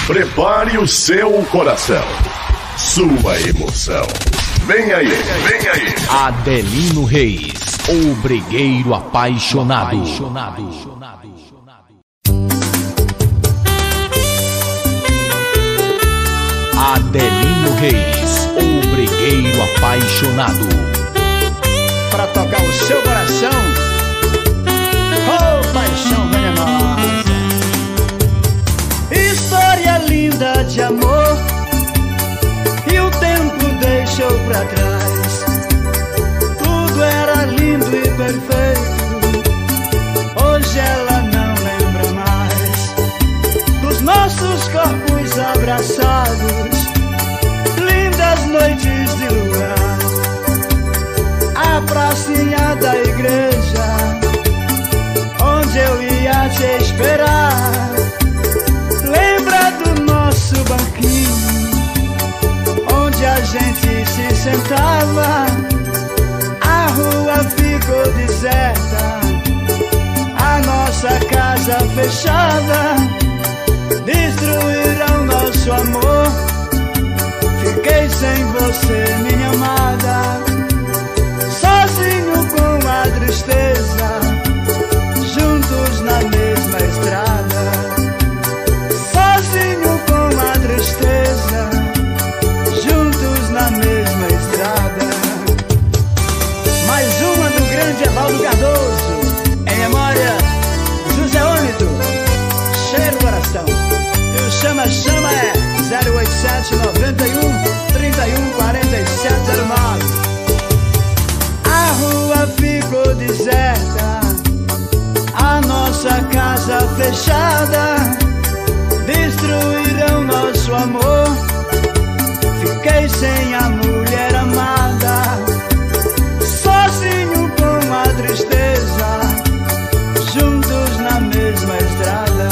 Prepare o seu coração, sua emoção. Vem aí, vem aí. Adelino Reis, o brigueiro apaixonado. Adelino Reis, o brigueiro apaixonado. Pra tocar o seu coração, oh paixão venenosa. História linda de amor que o tempo deixou pra trás. Tudo era lindo e perfeito, hoje ela não lembra mais dos nossos corpos abraçados, lindas noites de luar, a pracinha da igreja onde eu ia te esperar. Lembra do nosso banquinho onde a gente se sentava? A rua ficou deserta, a nossa casa fechada. Destruíram nosso amor, fiquei sem você, minha amada, sozinho com a tristeza, juntos na mesma estrada. Sozinho com a tristeza, juntos na mesma estrada. Mais uma do grande Evaldo Cardoso, em memória José Ônito, cheiro do coração. E o chama-chama é 087 91 31 47 09. A rua ficou deserta, a nossa casa fechada. Destruíram nosso amor, fiquei sem a mulher amada, sozinho com a tristeza, juntos na mesma estrada.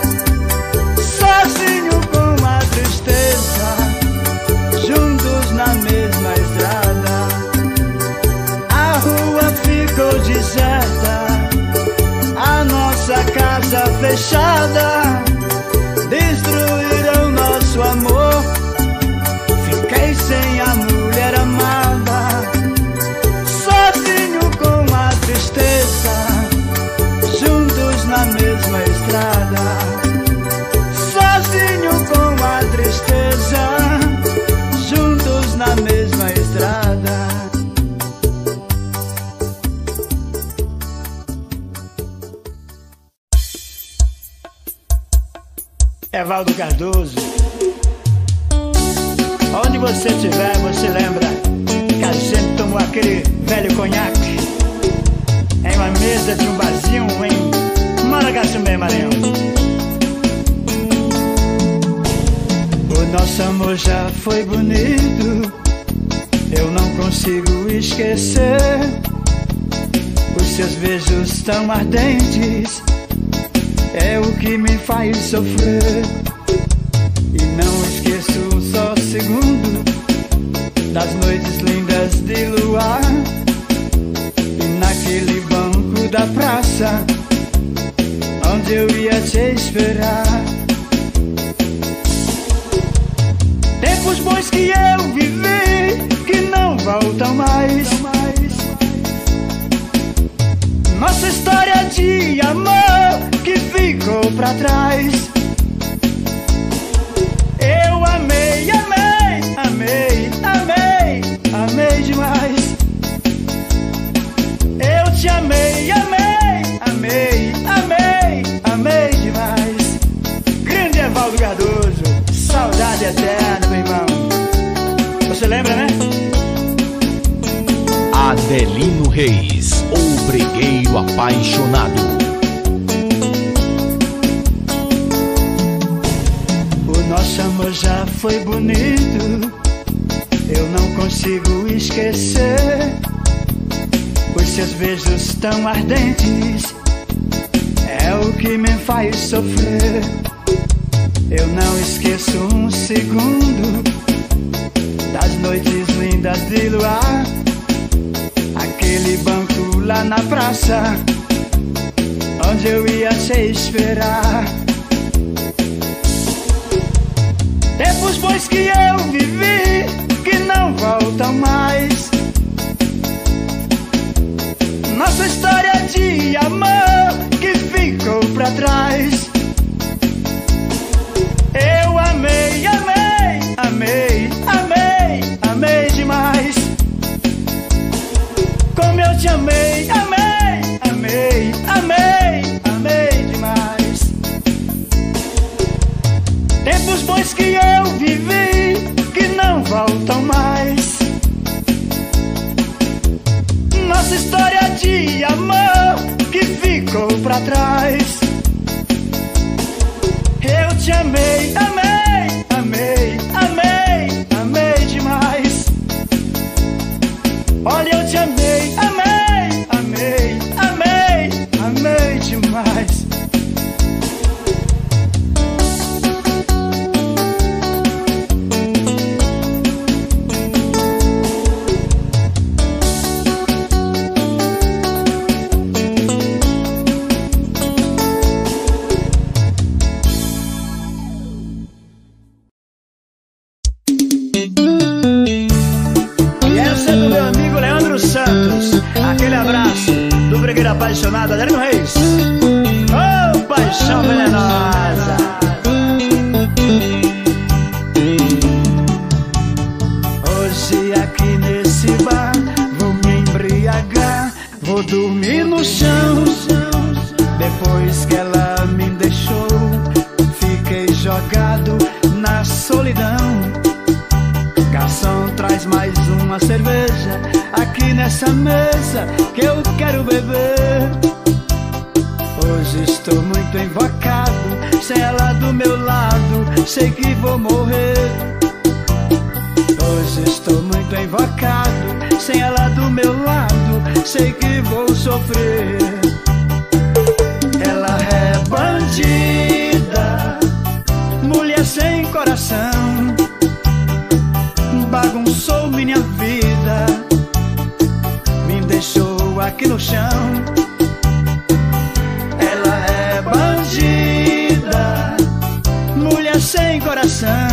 Sozinho com a tristeza, juntos na mesma estrada. A rua ficou deserta, a nossa casa fechada. Destruíram nosso amor, fiquei sem a mulher amada, sozinho com a tristeza, juntos na mesma estrada. Sozinho com a tristeza, juntos na mesma estrada. Evaldo Cardoso, onde você estiver, você lembra que a gente tomou aquele velho conhaque em uma mesa de um barzinho em Maragaçumé, Maranhão. O nosso amor já foi bonito, eu não consigo esquecer os seus beijos tão ardentes. É o que me faz sofrer. E não esqueço um só segundo das noites lindas de luar, e naquele banco da praça onde eu ia te esperar. Tempos bons que eu vivi, que não voltam mais. Nossa história de amor que ficou pra trás. Eu amei, amei, amei, amei, amei demais. Eu te amei, amei, amei, amei, amei demais. Grande Evaldo Cardoso, saudade eterna, meu irmão. Você lembra, né? Adelino Reis, o brigueiro apaixonado. O nosso amor já foi bonito, eu não consigo esquecer os seus beijos tão ardentes. É o que me faz sofrer. Eu não esqueço um segundo das noites lindas de luar, aquele banco lá na praça onde eu ia te esperar. Tempos bons que eu vivi, que não voltam mais. Nossa história de amor que ficou pra trás. Eu amei, amei, amei, amei, amei demais. Como eu te amei, amei, amei, amei, amei demais. Tempos bons que eu vivi, que não voltam mais. Nossa história de amor que ficou pra trás. Eu te amei, amei, amei, amei, amei demais. Olha, eu te amei, amei, amei, amei, amei demais. Aquele abraço do Bregueiro Apaixonado, Adelino Reis. Oh, paixão venenosa. Hoje aqui nesse bar vou me embriagar, vou dormir no chão. Depois que ela me deixou, fiquei jogado na solidão. Garçom, traz mais uma cerveja aqui nessa mesa que eu quero beber. Hoje estou muito invocado, sem ela do meu lado, sei que vou morrer. Hoje estou muito invocado, sem ela do meu lado, sei que vou sofrer. Ela é bandida, mulher sem coração, bagunçou minha vida, me deixou aqui no chão. Ela é bandida, mulher sem coração,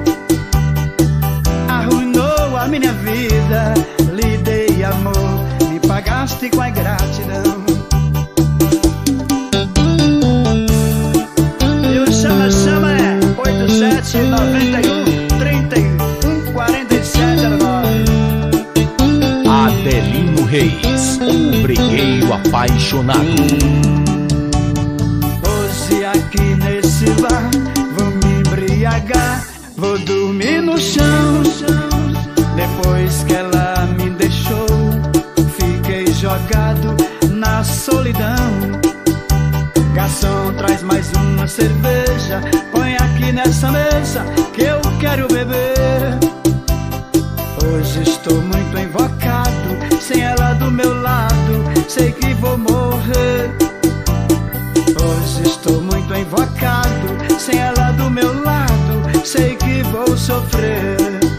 arruinou a minha vida. Lhe dei amor, me pagaste com a gratidão. E o chama-chama é 8791314709. Adelino Reis, o bregueiro apaixonado. Hoje aqui nesse bar vou me embriagar, vou dormir no chão. Depois que ela me deixou, fiquei jogado na solidão. Garçom, traz mais uma cerveja, põe aqui nessa mesa que eu quero beber. Hoje estou muito invocado, sem ela do meu lado, sei que vou morrer. Hoje estou muito invocado, sem ela do meu lado, sei que vou sofrer.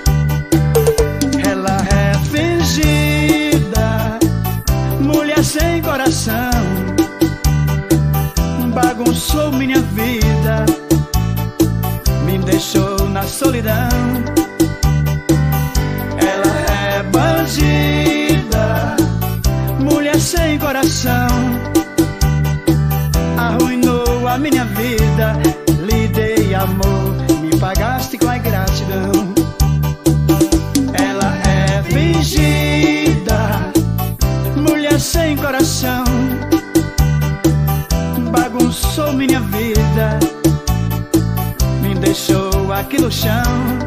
Ela é fingida, mulher sem coração, bagunçou minha vida, me deixou na solidão. Bandida, mulher sem coração, arruinou a minha vida. Lhe dei amor, me pagaste com a gratidão. Ela é fingida, mulher sem coração, bagunçou minha vida, me deixou aqui no chão.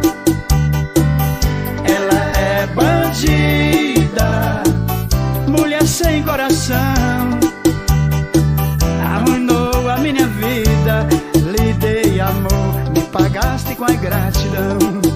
Bandida, mulher sem coração, arruinou a minha vida. Lhe dei amor, me pagaste com a gratidão.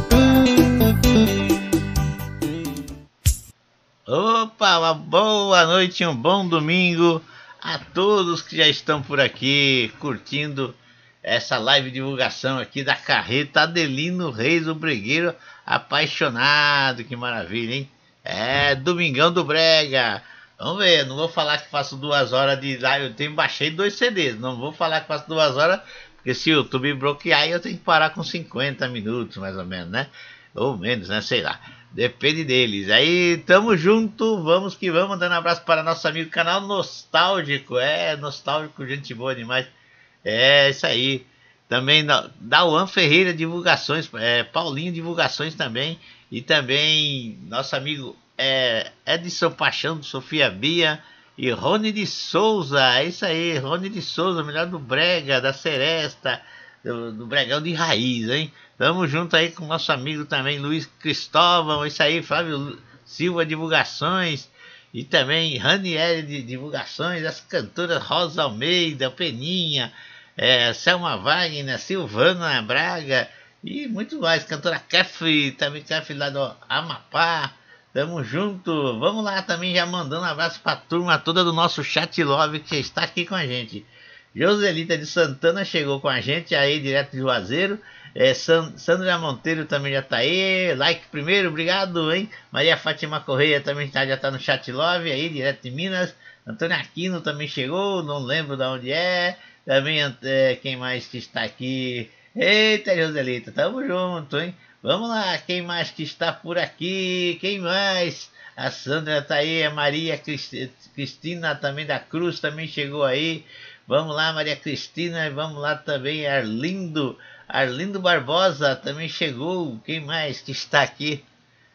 Opa, uma boa noite, um bom domingo a todos que já estão por aqui curtindo essa live divulgação aqui da carreta Adelino Reis, o bregueiro apaixonado. Que maravilha, hein? É, Domingão do Brega. Vamos ver, não vou falar que faço 2 horas de live. Baixei 2 CDs, não vou falar que faço 2 horas, Porque se o YouTube bloquear, eu tenho que parar com 50 minutos, mais ou menos, né? Ou menos, né? Sei lá. Depende deles. Aí, tamo junto, vamos que vamos. Dando um abraço para nosso amigo canal Nostálgico. Nostálgico, gente boa demais. Isso aí. Também Dauan Ferreira Divulgações, Paulinho Divulgações também. E também nosso amigo Edson Paixão, do Sofia Bia. E Rony de Souza, é isso aí, Rony de Souza, melhor do Brega, da Seresta, do Bregão de Raiz, hein? Tamo junto aí com o nosso amigo também, Luiz Cristóvão, isso aí, Flávio Silva Divulgações, e também Ranieri de Divulgações, as cantoras Rosa Almeida, Peninha, Selma Wagner, Silvana Braga, e muito mais, cantora Kef, também Kef lá do Amapá. Tamo junto, vamos lá também já mandando um abraço pra turma toda do nosso Chat Love que está aqui com a gente. Joselita de Santana chegou com a gente aí direto de Juazeiro. Sandra Monteiro também já tá aí, like primeiro, obrigado, hein? Maria Fátima Correia também já tá no Chat Love aí, direto de Minas. Antônio Aquino também chegou, não lembro de onde é. Também quem mais que está aqui? Eita, Joselita, tamo junto, hein? Vamos lá, quem mais que está por aqui? Quem mais? A Sandra tá aí, a Maria Cristina também da Cruz também chegou aí. Vamos lá, Maria Cristina, vamos lá também, Arlindo Barbosa também chegou. Quem mais que está aqui?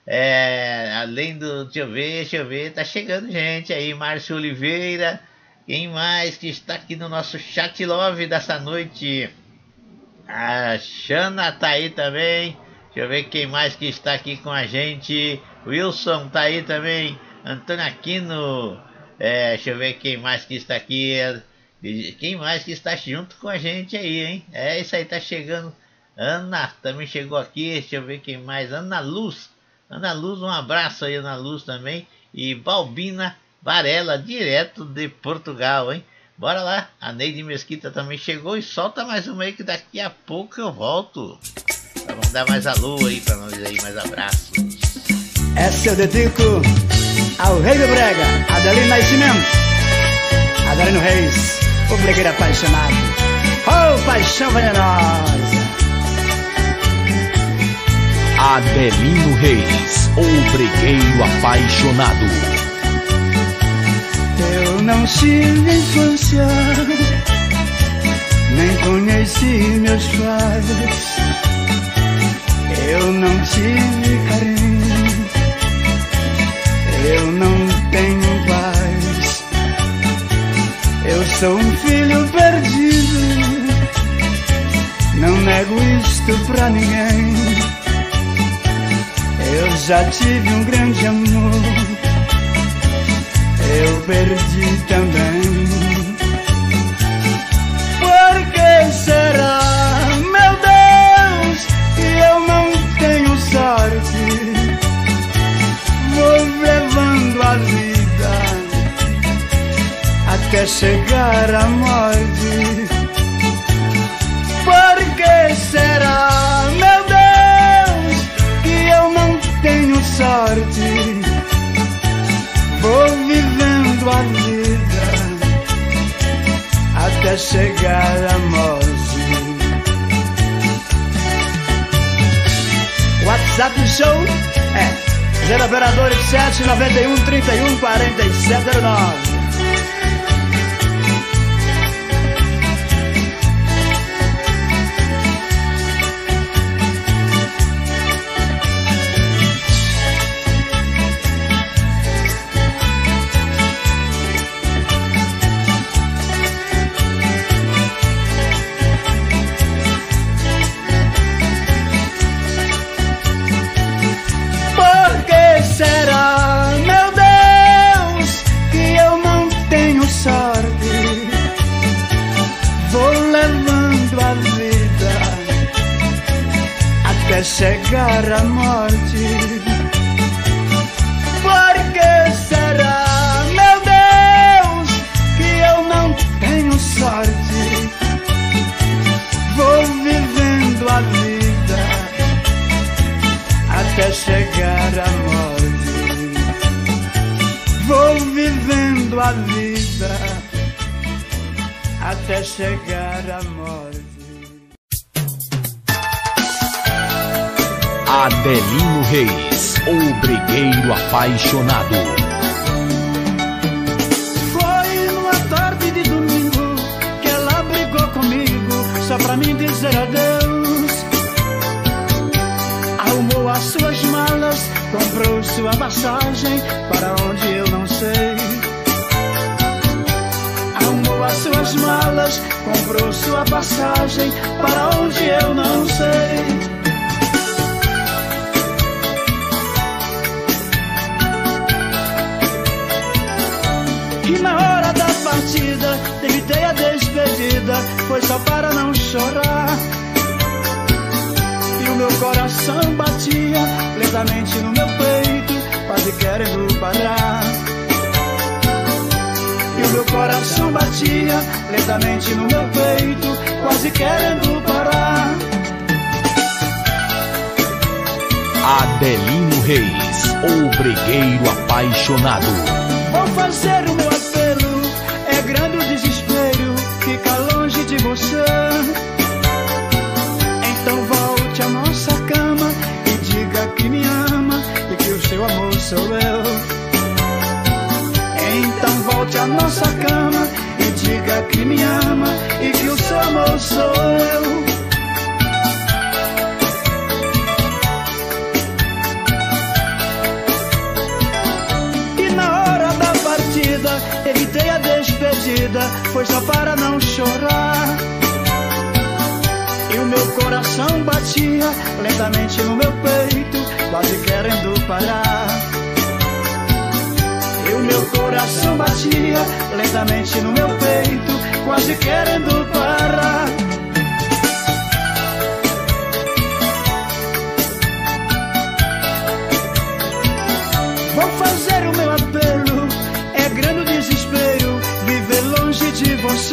Além do, deixa eu ver, tá chegando gente aí, Márcio Oliveira. Quem mais que está aqui no nosso Chat Love dessa noite? A Xana tá aí também. Deixa eu ver quem mais que está aqui com a gente. Wilson tá aí também. Antônio Aquino. Deixa eu ver quem mais que está aqui. Quem mais que está junto com a gente aí, hein? Isso aí, tá chegando. Ana também chegou aqui. Deixa eu ver quem mais. Ana Luz, um abraço aí, Ana Luz também. E Balbina Varela, direto de Portugal, hein? Bora lá. A Neide Mesquita também chegou. E solta mais uma aí que daqui a pouco eu volto. Vamos dar mais alô aí pra nós aí, mais abraços. Essa eu dedico ao Rei do Brega, Adelino Nascimento, Adelino Reis, o bregueiro apaixonado. Oh, paixão venenosa. Adelino Reis, o bregueiro apaixonado. Eu não tive infância, nem conheci meus pais. Eu não tive carinho, eu não tenho paz. Eu sou um filho perdido, não nego isto pra ninguém. Eu já tive um grande amor, eu perdi também. Por que será, meu Deus, que eu não tenho sorte? Vou levando a vida até chegar à morte. Por que será, meu Deus, que eu não tenho sorte? Vou vivendo a vida até chegar à morte. WhatsApp do show é 0 operador 7 91 31 47 09. Será, meu Deus, que eu não tenho sorte? Vou levando a vida até chegar à morte. Por que será, meu Deus, que eu não tenho sorte? Vou vivendo a vida até chegar à morte. Vou vivendo a vida até chegar à morte. Adelino Reis, o brigueiro apaixonado. Foi numa tarde de domingo que ela brigou comigo só pra me dizer adeus. Arrumou as suas malas, comprou sua passagem para onde eu não sei. Arrumou as suas malas, comprou sua passagem para onde eu não sei. E na hora da partida, evitei a despedida, foi só para não chorar. E o meu coração batia lentamente no meu peito, quase querendo parar. E o meu coração batia lentamente no meu peito, quase querendo parar. Adelino Reis, o brigueiro apaixonado. Vou fazer o meu apelo, é grande o desespero, fica longe de você. Então volte à nossa cama e diga que me ama e que o seu amor sou eu. Então volte à nossa cama e diga que me ama e que o seu amor sou eu. Evitei a despedida, foi só para não chorar. E o meu coração batia lentamente no meu peito, quase querendo parar. E o meu coração batia lentamente no meu peito, quase querendo parar. Vou fazer o meu apelo, é grande o desespero, viver longe de você.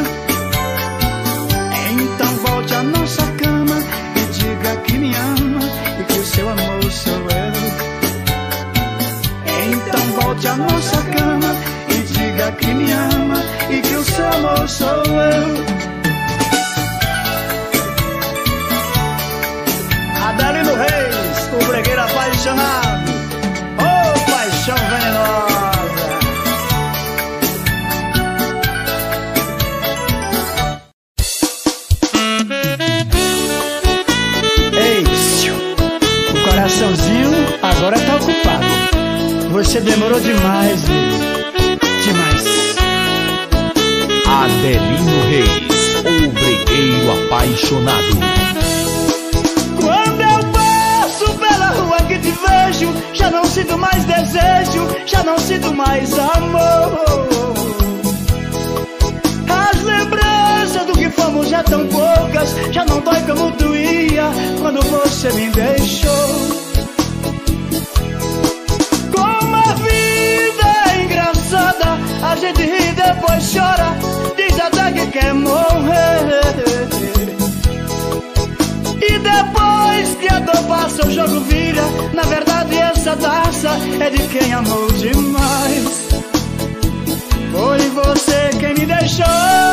Então volte à nossa cama e diga que me ama e que o seu amor sou eu. Então volte à nossa cama e diga que me ama e que o seu amor sou eu. Adelino Reis, o brigueiro apaixonado. Oh, paixão venenosa. Coraçãozinho agora tá ocupado. Você demorou demais, demais. Adelino Reis, o brigueiro apaixonado. Quando eu passo pela rua que te vejo, já não sinto mais desejo, já não sinto mais amor. As lembranças do que fomos já tão poucas, já não dói como doía quando você me deixou. Como a vida é engraçada, a gente ri e depois chora, diz até que quer morrer. E depois que a dor passa, o jogo vira. Na verdade essa taça é de quem amou demais. Foi você quem me deixou.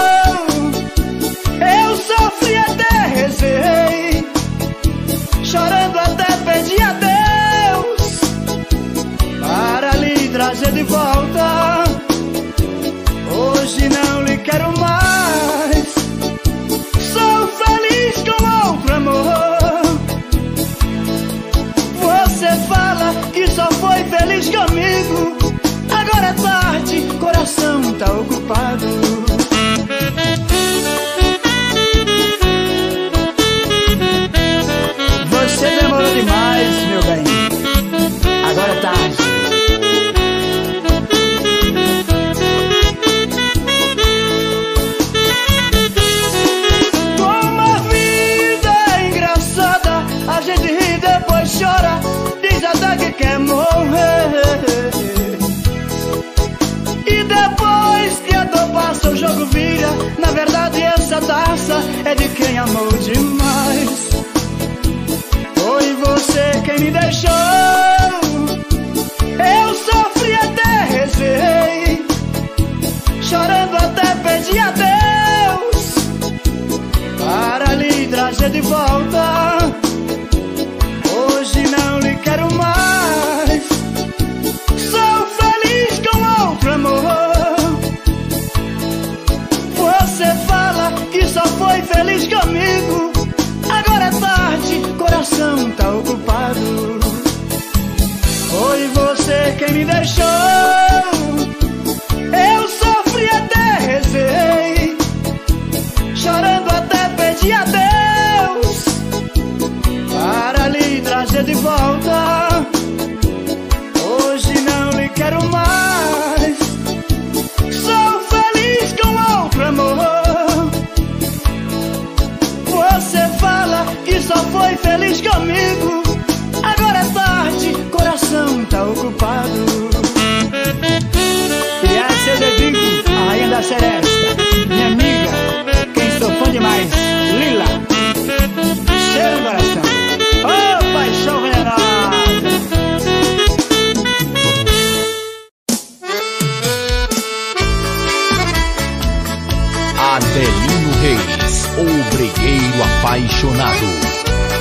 Eu sofri até rezei, chorando até pedi a Deus para lhe trazer de volta. Hoje não lhe quero mais, sou feliz com outro amor. Você fala que só foi feliz comigo, agora é tarde, coração tá ocupado. Você demorou demais, meu bem, agora é tarde. Como a vida é engraçada, a gente ri e depois chora, diz até que quer morrer. E depois que a dor passa, o jogo vira. Na verdade essa taça é de quem amou demais. Foi você quem me deixou. Eu sofri até rezei, chorando até pedi a Deus para lhe trazer de volta. disse adeus para lhe trazer de volta. Hoje não lhe quero mais, sou feliz com outro amor. Você fala que só foi feliz comigo, agora é tarde, coração tá ocupado. E essa eu dedico à rainha da seresta, minha amiga, quem sou fã demais, Lila. Cheiro no coração, oh paixão venenosa. Adelino Reis, o bregueiro apaixonado.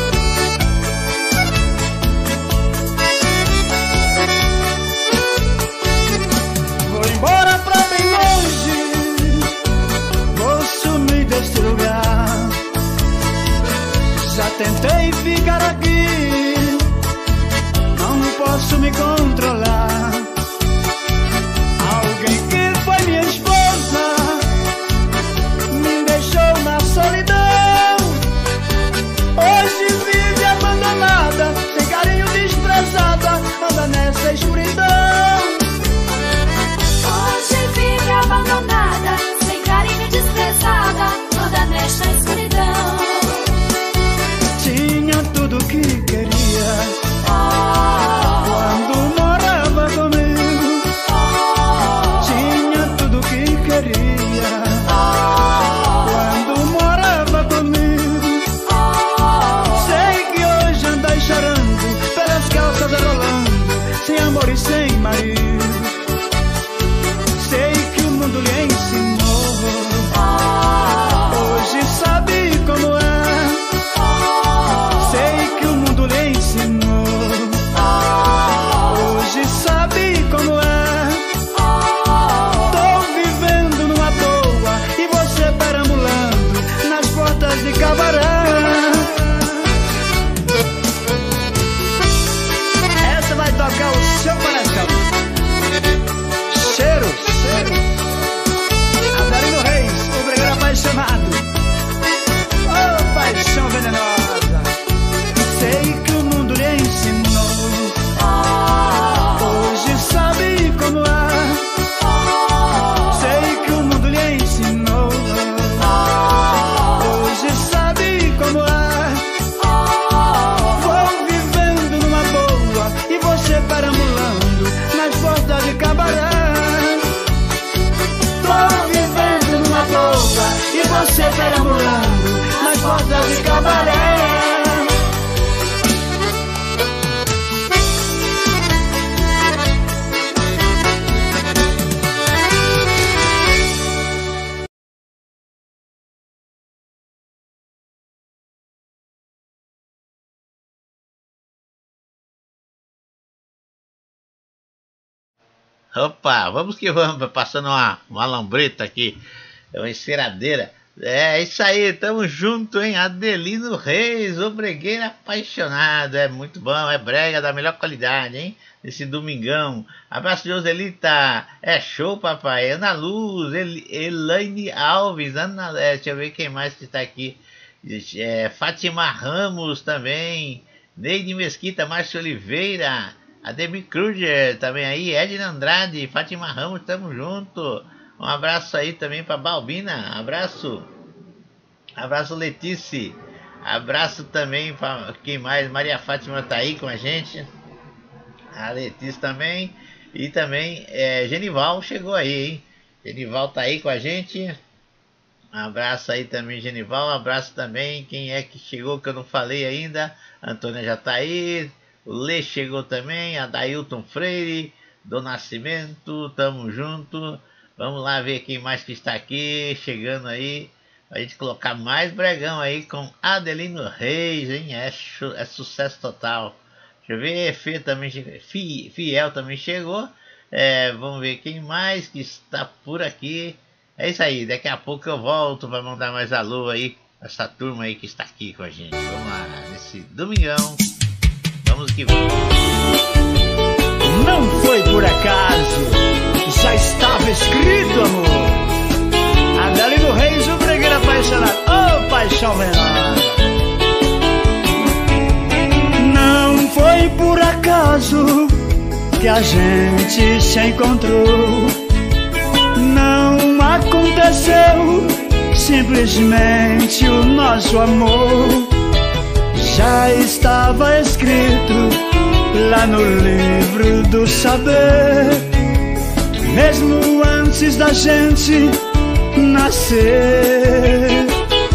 Embora pra bem longe, vou sumir desse lugar. Já tentei ficar aqui, não posso me controlar. Alguém que foi minha esposa me deixou na solidão. Hoje vive abandonada, sem carinho, desprezada, anda nessa escuridão. Abandonada, sem carinho, desprezada, anda nesta escuridão. Tinha tudo que queria quando morava comigo. Tinha tudo que queria quando morava comigo. Sei que hoje andai chorando pelas calças rolando, sem amor e sem marido. Sei que o mundo lhe ensinou, hoje sabe como é. Sei que o mundo lhe ensinou, hoje sabe como é. Tô vivendo numa boa e você perambulando nas portas de cabaré. Essa vai tocar o seu coração. Cheiro, cheiro. Adelino Reis, o bregueiro apaixonado. Oh, paixão venenosa. Sei que o mundo lhe ensinou, hoje sabe como é. Sei que o mundo lhe ensinou, hoje sabe como é. Vou vivendo numa boa e você perambulando nas portas de cabaré. E você perambulando nas portas de cabaré. Opa, vamos que vamos, passando uma lambreta aqui, uma enceradeira. É isso aí, tamo junto, hein? Adelino Reis, o bregueiro apaixonado. É muito bom, é brega da melhor qualidade, hein? Nesse domingão. Abraço, Joselita. É show, papai. Ana Luz, Elaine Alves, deixa eu ver quem mais que está aqui. Fátima Ramos também. Neide Mesquita, Márcio Oliveira. Ademir Kruger também aí. Edna Andrade, Fátima Ramos, tamo junto. Um abraço aí também para Balbina. Abraço. Abraço, Letícia. Abraço também para quem mais? Maria Fátima tá aí com a gente. A Letícia também. E também Genival chegou aí, hein? Genival tá aí com a gente. Um abraço aí também, Genival. Um abraço também. Quem é que chegou que eu não falei ainda? A Antônia já tá aí. O Lê chegou também. A Dailton Freire. Do Nascimento. Tamo junto. Vamos lá ver quem mais que está aqui, chegando aí, a gente colocar mais bregão aí com Adelino Reis, hein? É sucesso total. Deixa eu ver, Fiel também chegou. Vamos ver quem mais que está por aqui. É isso aí, daqui a pouco eu volto para mandar mais alô aí, essa turma aí que está aqui com a gente. Vamos lá, nesse domingão, vamos que vamos. Não foi por acaso, já estava escrito, amor. Adelino Reis, o bregueiro apaixonado. Oh, paixão paixão venenosa. Não foi por acaso que a gente se encontrou. Não aconteceu simplesmente o nosso amor. Já estava escrito lá no livro do saber, mesmo antes da gente nascer.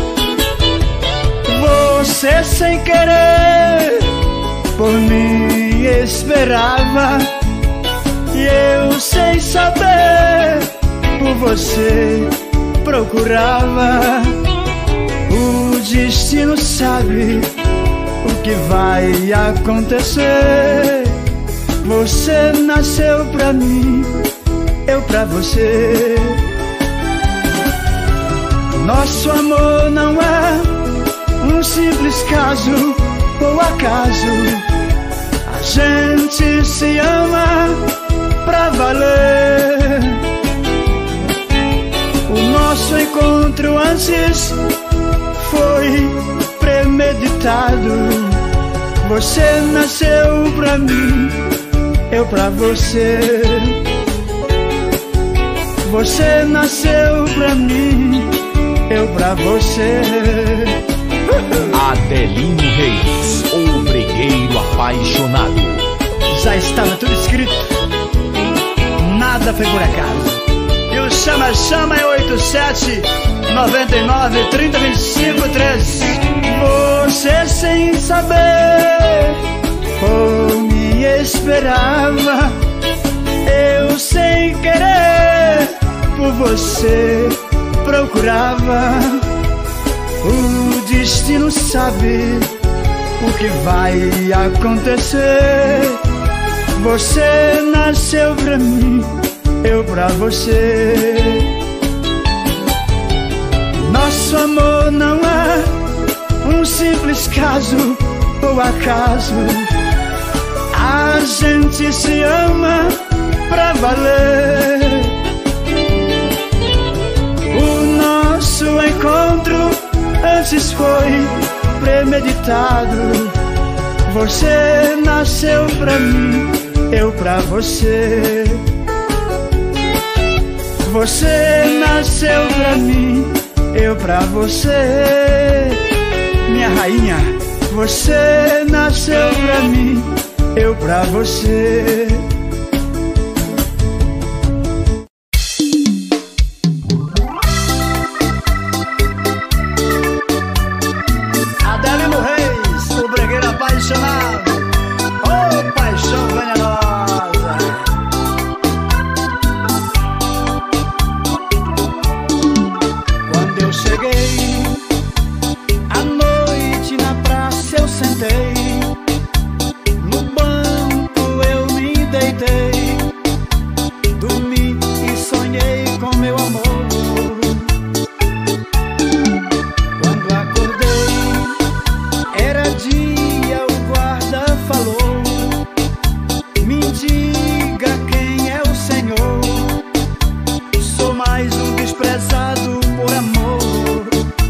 Você sem querer por mim esperava, e eu sem saber por você procurava. O destino sabe o que vai acontecer. Você nasceu pra mim, eu pra você. Nosso amor não é um simples caso ou acaso. A gente se ama pra valer. O nosso encontro antes foi premeditado. Você nasceu pra mim, eu pra você. Você nasceu pra mim, eu pra você. Adelino Reis, o bregueiro apaixonado. Já estava tudo escrito, nada foi por acaso. E o chama-chama é 87-99-30-25-13. Você sem saber por me esperava, eu sem querer por você procurava. O destino sabe o que vai acontecer. Você nasceu pra mim, eu pra você. Nosso amor não é um simples caso ou acaso. A gente se ama pra valer. O nosso encontro antes foi premeditado. Você nasceu pra mim, eu pra você. Você nasceu pra mim, eu pra você. Minha rainha, você nasceu pra mim, eu pra você. Adelino Reis, o bregueiro apaixonado. Oh, paixão venenosa. Quando eu cheguei à noite na praça, eu sentei. No banco eu me deitei. Dormi e sonhei com meu amor. Quando acordei, era dia, o guarda falou: me diga quem é o Senhor. Sou mais um desprezado por amor.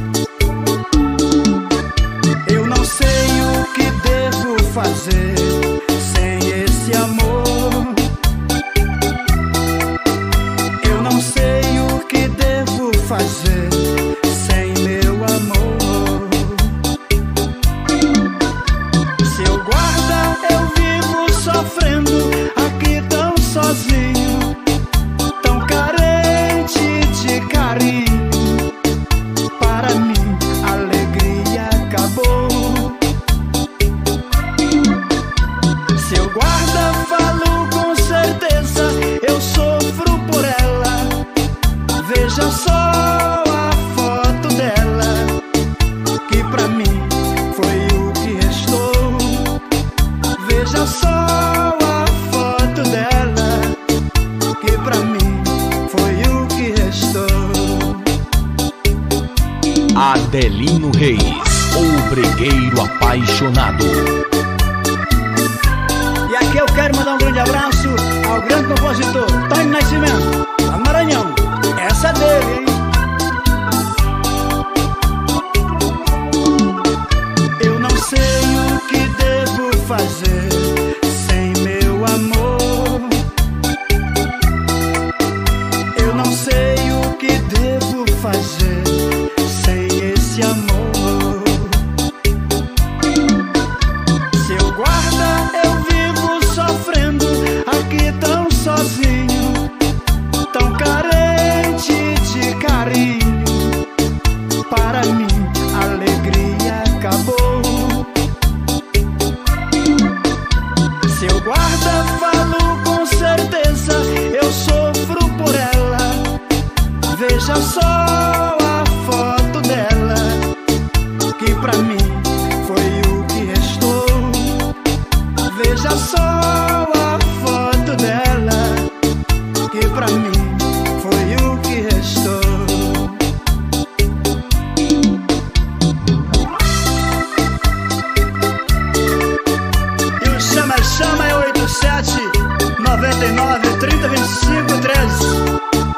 Eu não sei o que devo fazer sem esse amor. Eu não sei o que devo fazer sem meu amor. Seu guarda, eu vivo sofrendo aqui tão sozinho, tão carente de carinho. Para mim a alegria acabou. Seu guarda, falo com certeza, eu sofro por ela. Veja só a foto dela, que pra mim foi o que restou. Veja só a foto dela, que pra mim foi o que restou. Adelino Reis, o bregueiro apaixonado. E aqui eu quero mandar um grande abraço ao grande compositor Tony Nascimento, lá no Maranhão. Essa é dele, hein? falo com certeza, eu sofro por ela. Veja só a foto dela, que pra mim foi o que restou. Veja só a foto dela, que pra mim foi o que restou. E o chama-chama é 87 99 30 25 13.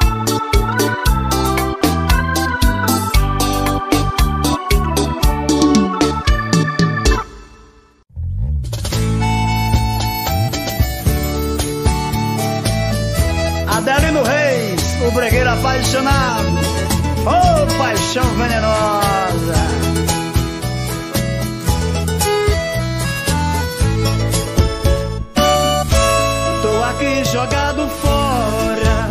Adelino Reis, o bregueiro apaixonado, oh, paixão venenosa. Tô aqui jogado fora,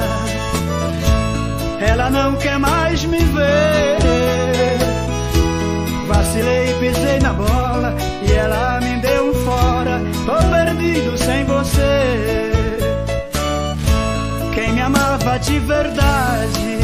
ela não quer mais me ver. Vacilei, pisei na bola e ela me deu um fora. Tô perdido sem você. Quem me amava de verdade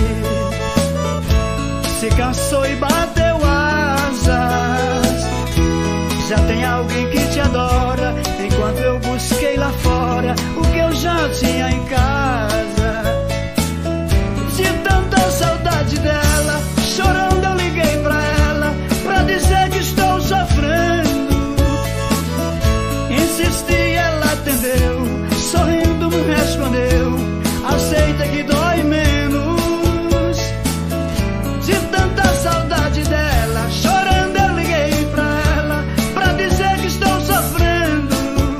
se cansou e bateu asas. Já tem alguém que te adora, enquanto eu busquei lá fora o que eu já tinha em casa. De tanta saudade dela, chorando eu liguei pra ela, pra dizer que estou sofrendo. Insisti, ela atendeu, sorrindo me respondeu: aceita que dói menos. De tanta saudade dela, chorando eu liguei pra ela, pra dizer que estou sofrendo.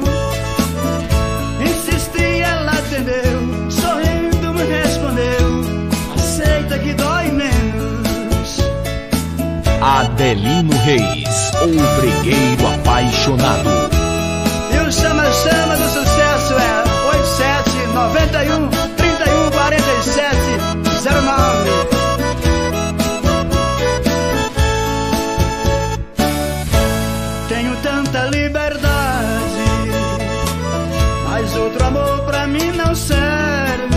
Insisti, ela atendeu, sorrindo me respondeu: aceita que dói menos. Adelino Reis, o bregueiro apaixonado. E o chama-chama do sucesso é 87 91 31 47 09. Tenho tanta liberdade, mas outro amor pra mim não serve.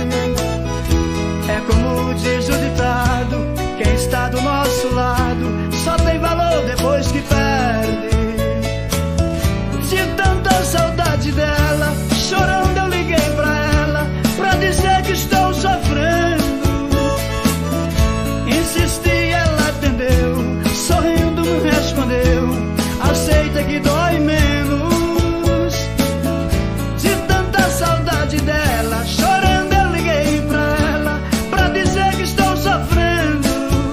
É como diz o ditado: quem está do nosso lado só tem valor depois que perde. De tanta saudade dela, chorando eu liguei pra ela, pra dizer que estou sofrendo. Insisti, ela atendeu, sorrindo me respondeu: aceita que dói menos. De tanta saudade dela, chorando eu liguei pra ela, pra dizer que estou sofrendo.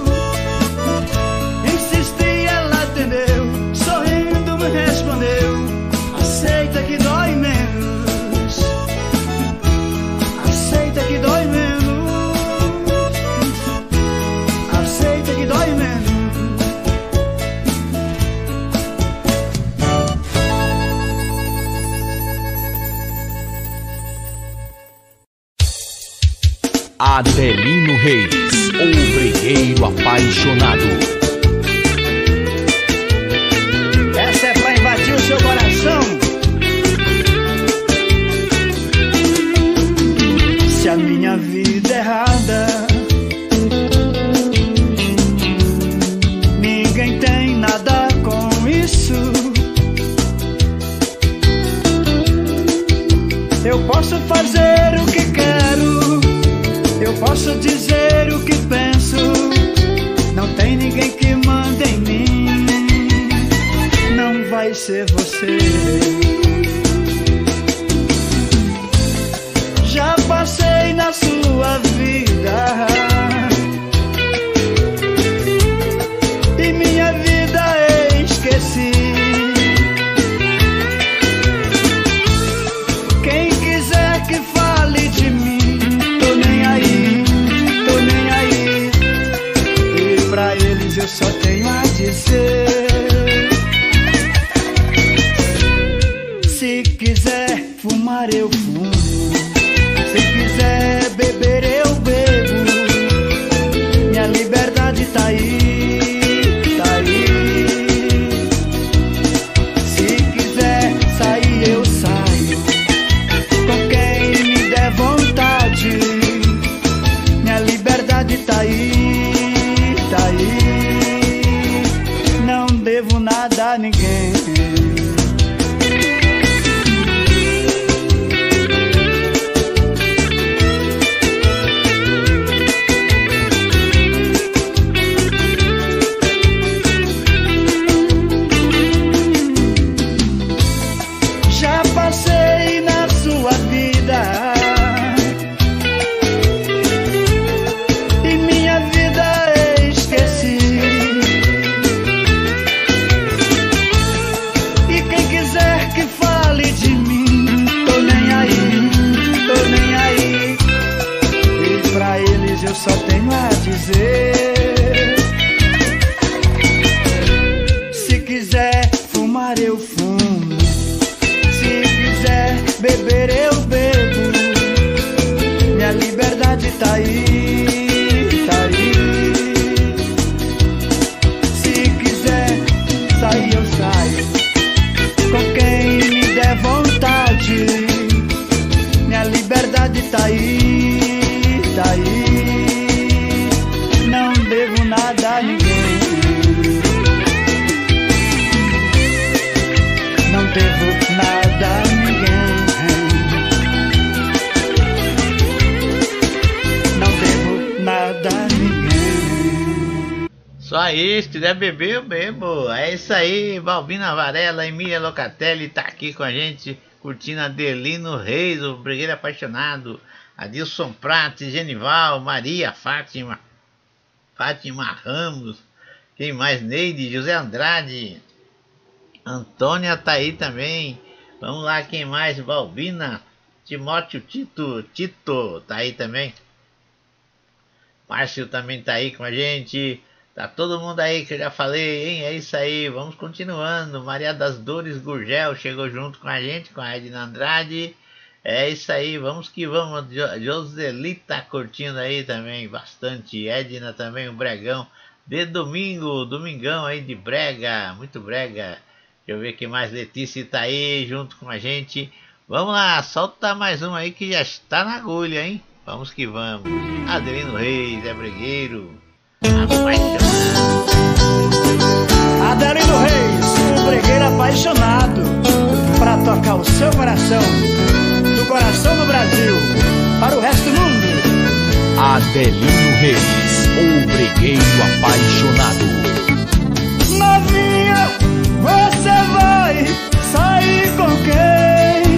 Insisti, ela atendeu, sorrindo me respondeu: aceita que dói menos. Aceita que dói menos. Aceita que dói menos. Adelino Reis, o bregueiro apaixonado. Essa é pra invadir o seu coração. Se a minha vida é errada, ninguém tem nada com isso. Eu posso fazer o que quero, eu posso dizer o que penso. Não tem ninguém que manda em mim, não vai ser você. Já passei na sua vida e minha vida esqueci. Quem quiser que fale de mim, tô nem aí, tô nem aí. E pra eles eu só tenho a dizer: nada a ninguém. Já passei na sua vida e minha vida esqueci. E quem quiser que fale de mim, tô nem aí, tô nem aí. E pra eles eu só tenho a dizer: se quiser fumar eu fumo, se quiser beber eu bebo. Minha liberdade tá aí, tá aí. Se quiser sair eu saio com quem me der vontade. Minha liberdade tá aí, tá aí. Não devo nada a ninguém. Não devo nada a ninguém. Não devo nada a ninguém. Só aí, se quiser beber, eu bebo. É isso aí, Balbina Varela, Emília Locatelli tá aqui com a gente, curtindo Adelino Reis, o Brigueiro Apaixonado, Adilson Prats, Genival, Maria, Fátima Ramos, quem mais? Neide, José Andrade, Antônia tá aí também. Vamos lá, quem mais? Balbina, Timóteo, Tito tá aí também. Márcio também tá aí com a gente. Tá todo mundo aí que eu já falei, hein? É isso aí, vamos continuando. Maria das Dores Gurgel chegou junto com a gente, com a Edna Andrade. É isso aí, vamos que vamos. Joseli tá curtindo aí também bastante. Edna também, o Bregão de domingo, domingão aí de brega, muito brega. Deixa eu ver quem mais. Letícia tá aí junto com a gente. Vamos lá, solta mais um aí que já está na agulha, hein? Vamos que vamos. Adelino Reis, é Brigueiro Apaixonado. Adelino Reis, o Brigueiro Apaixonado, pra tocar o seu coração, do coração do Brasil, para o resto do mundo. Adelino Reis, o Brigueiro Apaixonado. Novinha, você vai sair com quem?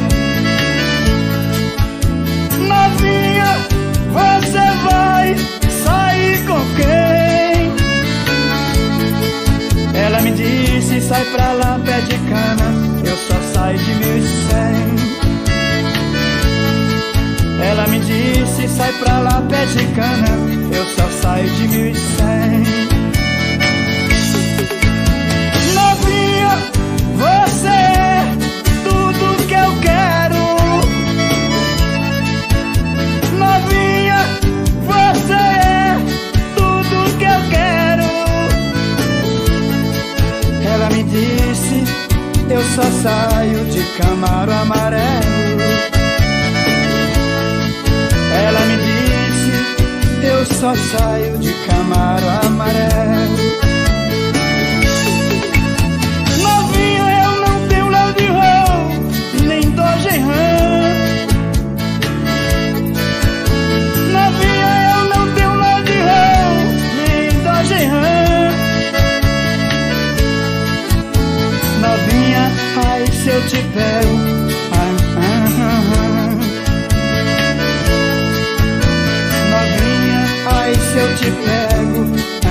Novinha, você vai sair com quem? Ela me disse, sai pra lá, pé de cana, eu só saio de 1.100. Ela me disse, sai pra lá, pé de cana, eu só saio de 1.100. Novinha, você é tudo que eu quero. Novinha, você é tudo que eu quero. Ela me disse, eu só saio de Camaro amarelo. Ela me disse, eu só saio de Camaro amarelo. Novinha, eu não tenho Land Rover, nem Dodge Ram. Novinha, eu não tenho Land Rover, nem Dodge Ram. Novinha, ai se eu te pego, novinha, ai se eu te pego,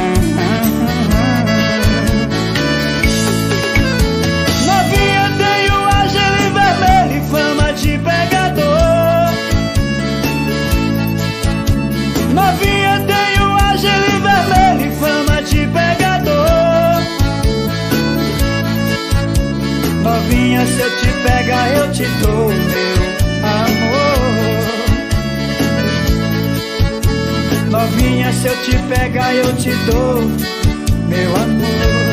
novinha, tenho a gele vermelha e fama de pegador. Novinha, tenho a gele vermelha e fama de pegador. Novinha, se eu te pegar eu te dou meu amor. Novinha, se eu te pegar eu te dou meu amor.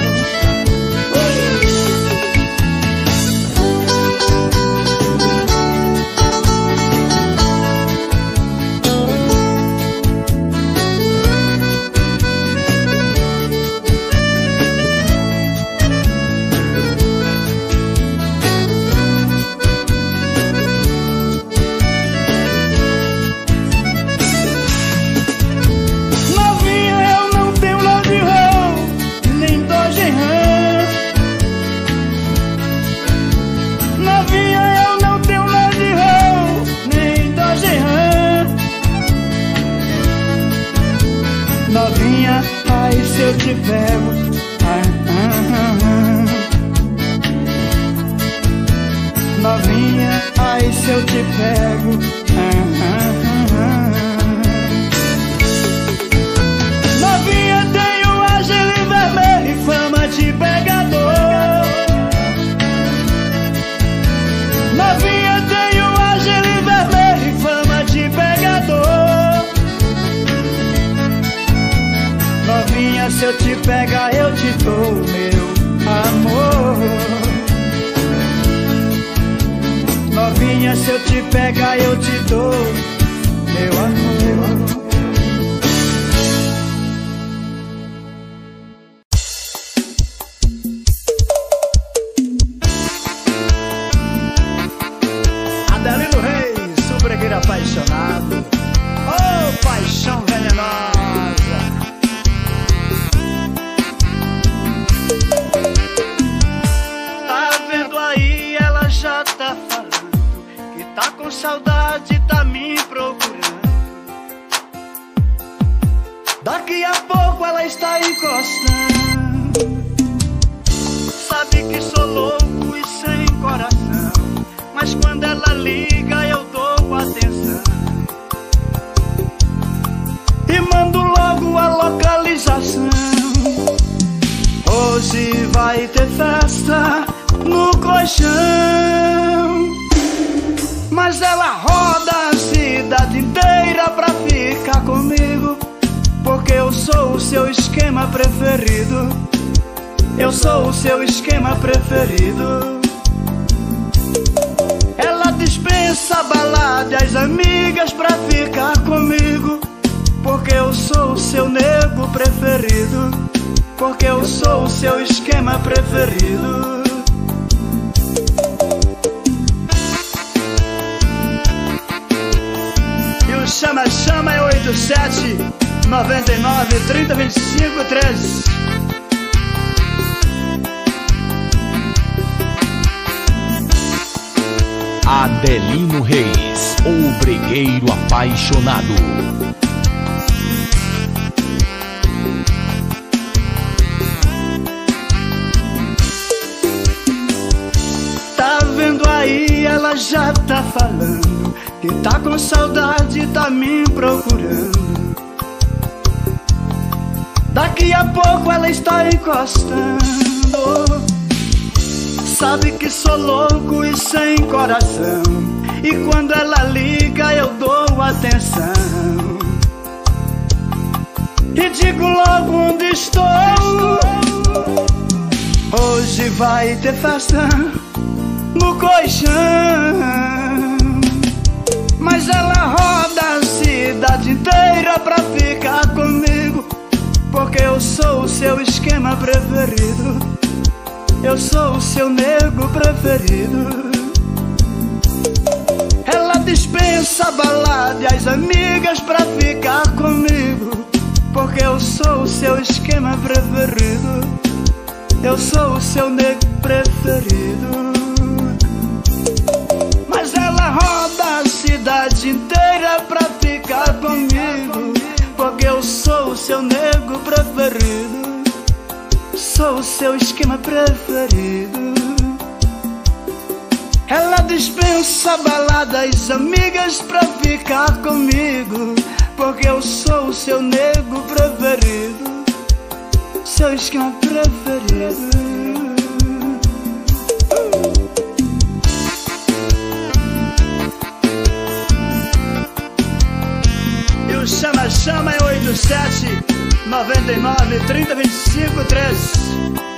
se eu te pego. Novinha tem um argile vermelho e fama de pegador. Novinha tem um argile vermelho e fama de pegador. Novinha, se eu te pegar, eu te dou meu amor. Novinha, se eu te pegar, eu te dou meu amor. Adelino Reis, o bregueiro apaixonado. Oh, paixão venenosa. Tá vendo aí, ela já tá falando que tá com saudade, tá me procurando. Daqui a pouco ela está encostando. Sabe que sou louco e sem coração, mas quando ela liga eu dou atenção e mando logo a localização. Hoje vai ter festa no colchão, mas ela roda a cidade inteira pra ficar comigo, porque eu sou o seu esquema preferido. Eu sou o seu esquema preferido. Ela dispensa a balada e as amigas pra ficar comigo, porque eu sou o seu nego preferido. Porque eu sou o seu esquema preferido. E o chama-chama é 87 99 30 25 13. Adelino Reis, o bregueiro apaixonado. Tá vendo aí, ela já tá falando que tá com saudade, tá me procurando. Daqui a pouco ela está encostando. Sabe que sou louco e sem coração, e quando ela liga eu dou atenção e digo logo onde estou. Hoje vai ter festa no colchão, mas ela roda a cidade inteira pra ficar comigo, porque eu sou o seu esquema preferido. Eu sou o seu nego preferido. Ela dispensa a balada e as amigas pra ficar comigo, porque eu sou o seu esquema preferido. Eu sou o seu nego preferido. Mas ela roda a cidade inteira pra ficar comigo, porque eu sou o seu nego preferido. Sou o seu esquema preferido. Ela dispensa baladas, amigas pra ficar comigo, porque eu sou o seu nego preferido. Seu esquema preferido. E o chama-chama é 87 99 30 25 13.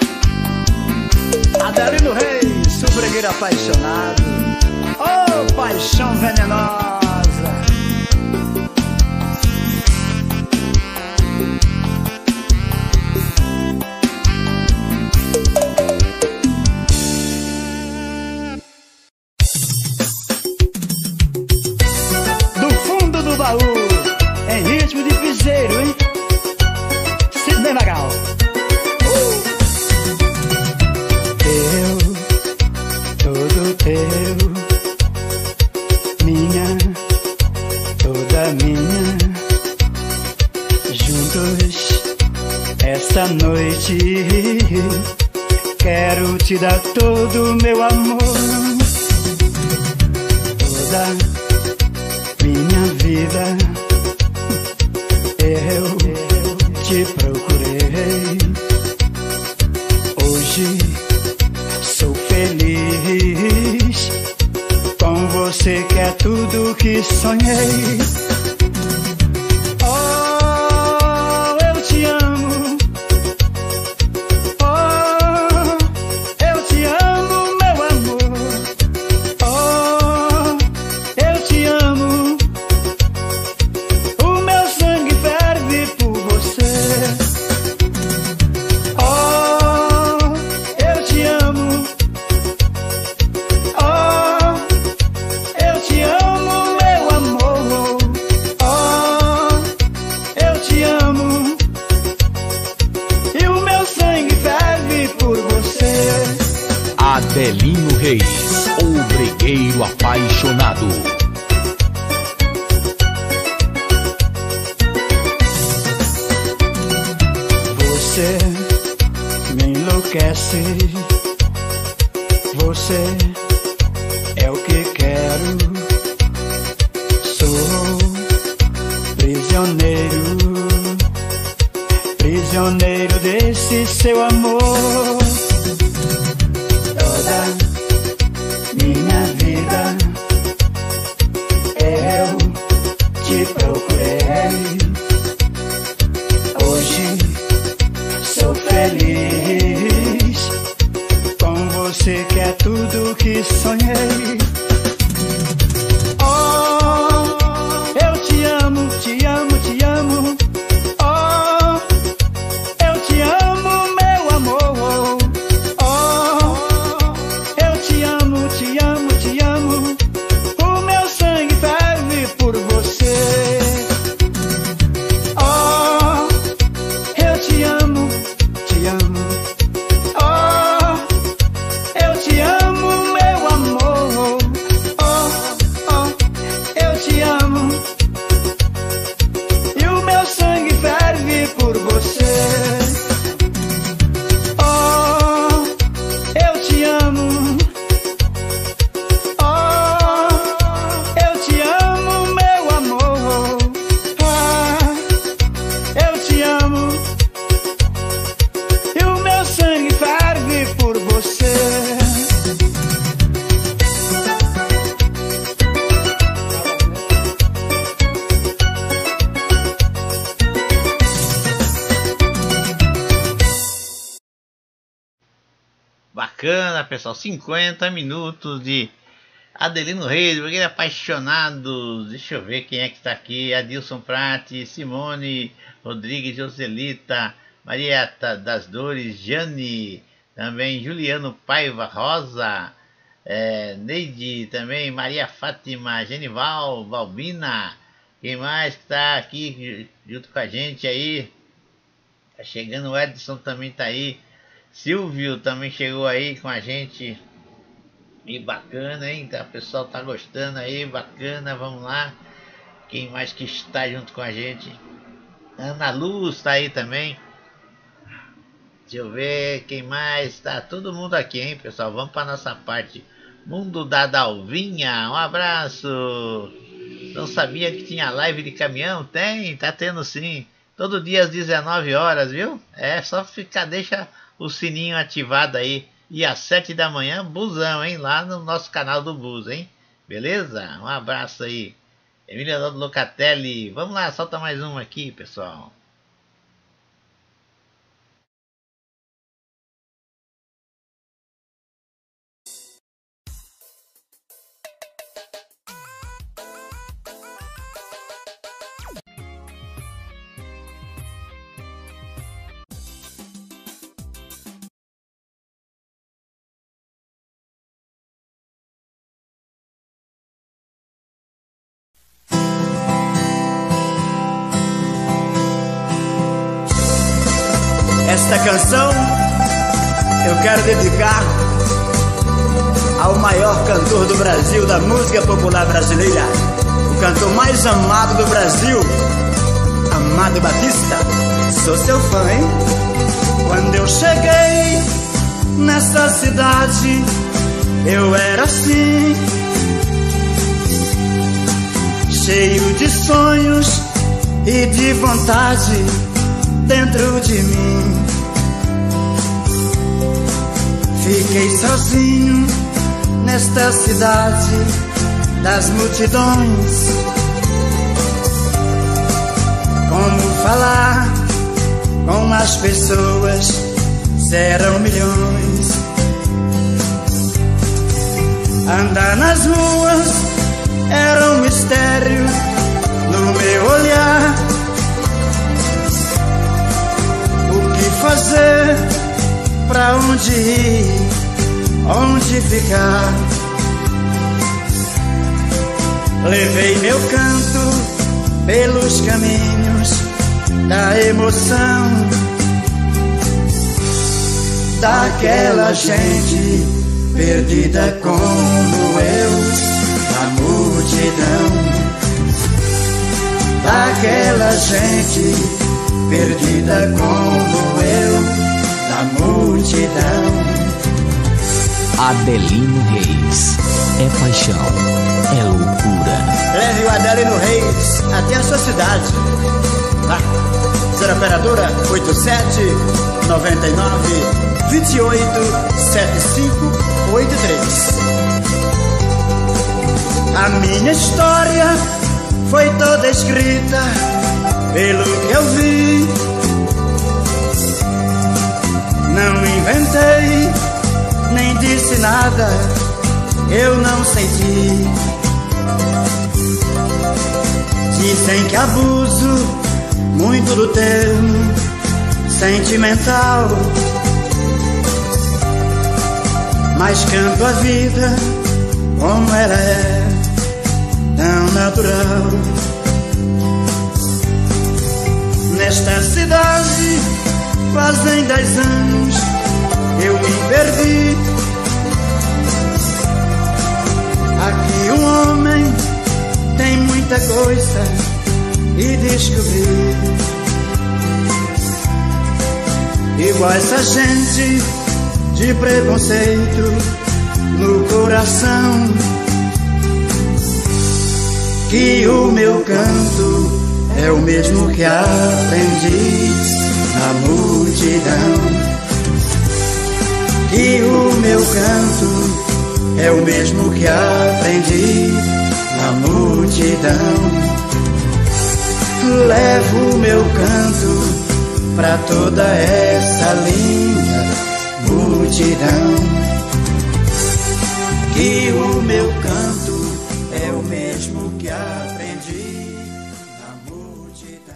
Adelino Reis, o bregueiro apaixonado. Oh, paixão venenosa. Do fundo do baú, em ritmo de piseiro, hein? Sidney Magal. Todo teu, minha, toda minha. Juntos, esta noite, quero te dar todo o meu amor. toda minha vida eu te procurei. Hoje sou feliz, com você que é tudo que sonhei. Oh, eu te amo. Oh, eu te amo, meu amor. Oh, eu te amo. O meu sangue ferve por você. Oh, eu te amo. Oh, eu te amo, meu amor. Oh, eu te amo. E o meu sangue ferve por você. Adelino Reis, o brigueiro apaixonado. Você me enlouquece. Você é o que quero. Sou prisioneiro, prisioneiro desse seu amor. Toda minha vida eu te procurei. Hoje sou feliz, com você que é tudo que sonhei. Oh, eu te amo, te amo, te amo. Oh, eu te amo, meu amor. Oh, eu te amo, te amo, te amo. O meu sangue ferve por você. Oh, eu te amo, te amo. Oh, eu te amo, meu amor. Oh, oh, eu te amo. E o meu sangue ferve por você. Oh, eu te amo. Oh, eu te amo, meu amor. Ah, eu te amo. E o meu sangue ferve por você. Bacana, pessoal. 50 minutos de Adelino Reis, brigueiro apaixonado. Deixa eu ver quem é que está aqui. Adilson Prati, Simone Rodrigues, Joselita, Maria das Dores, Jane, também Juliano Paiva Rosa, Neide também, Maria Fátima, Genival, Valbina. Quem mais que está aqui junto com a gente aí? Tá chegando, o Edson também tá aí. Silvio também chegou aí com a gente. E bacana, hein? O pessoal tá gostando aí, bacana, vamos lá. Quem mais que está junto com a gente? Ana Luz tá aí também. Deixa eu ver quem mais. Tá todo mundo aqui, hein, pessoal? Vamos para nossa parte. Mundo da Dalvinha, um abraço. Não sabia que tinha live de caminhão? Tem, tá tendo sim. Todo dia às 19 horas, viu? É só ficar, deixa o sininho ativado aí. E às 7 da manhã, busão, hein? Lá no nosso canal do Bus, hein? Beleza? Um abraço aí. Emília Locatelli. Vamos lá, solta mais uma aqui, pessoal. Esta canção eu quero dedicar ao maior cantor do Brasil, da música popular brasileira, o cantor mais amado do Brasil, Amado Batista. Sou seu fã, hein? Quando eu cheguei nessa cidade, eu era assim, cheio de sonhos e de vontade dentro de mim. Fiquei sozinho nesta cidade das multidões. Como falar com as pessoas? Serão milhões. Andar nas ruas era um mistério no meu olhar. O que fazer? Pra onde ir? Onde ficar? Levei meu canto pelos caminhos da emoção, daquela gente perdida como eu, na multidão. Daquela gente perdida como eu, na multidão. Adelino Reis. É paixão, é loucura. Leve o Adelino Reis até a sua cidade. Vai. Ser operadora 87 99 28 75 83. A minha história foi toda escrita pelo que eu vi. Não inventei, nem disse nada, eu não senti. Dizem que abuso muito do termo sentimental, mas canto a vida como ela é, tão natural. Nesta cidade fazem 10 anos eu me perdi. Aqui um homem tem muita coisa e descobri. Igual essa gente de preconceito no coração, que o meu canto é o mesmo que aprendi na multidão. Que o meu canto é o mesmo que aprendi na multidão. Levo o meu canto pra toda essa linda multidão. Que o meu canto é o mesmo que aprendi na multidão.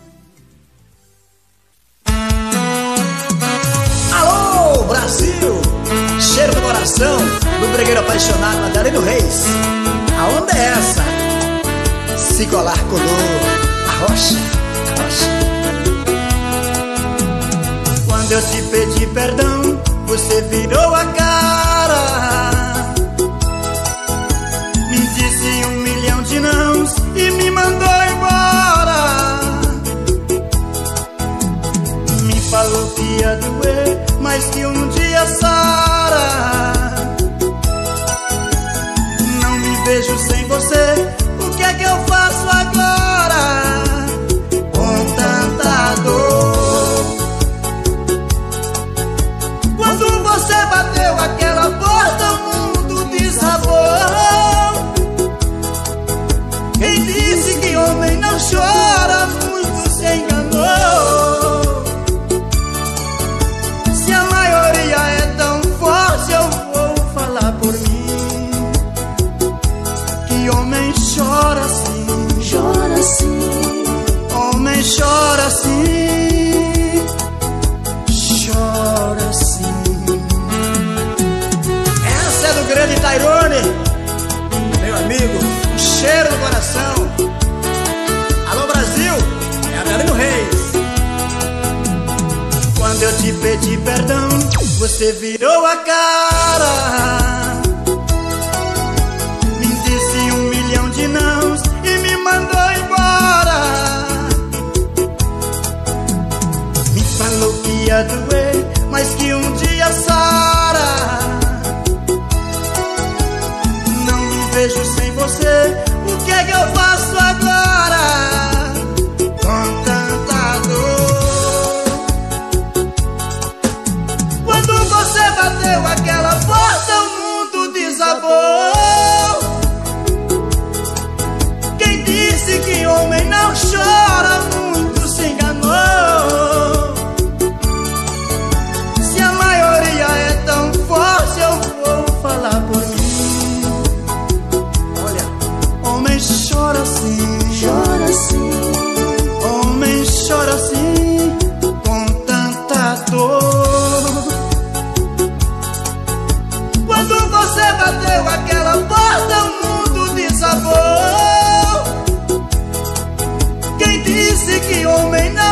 Alô, Brasil! Cheiro do coração do bregueiro apaixonado Adelino Reis. A onda é essa? Se colar colou, arrocha, arrocha. Quando eu te pedi perdão, você virou a cara, me disse 1 milhão de nãos e me mandou embora. Me falou que ia doer, mas que um dia sara. Não me vejo sem você, o que é que eu faço agora? Com tanta dor. Quando você bateu aquela porta, o mundo desabou. Quem disse que homem não chora, muito se enganou. Se a maioria é tão forte, eu vou falar por mim, que homem chora assim, chora assim. Homem chora assim, chora assim. Essa é do grande Tairone, meu amigo, um cheiro no coração. Alô Brasil, é Adelino Reis. Quando eu te pedi perdão, você virou a cara, me disse 1 milhão de nãos e me mandou embora. Me falou que ia doer, mas que um dia sara. Não me vejo sem você, o que é que eu faço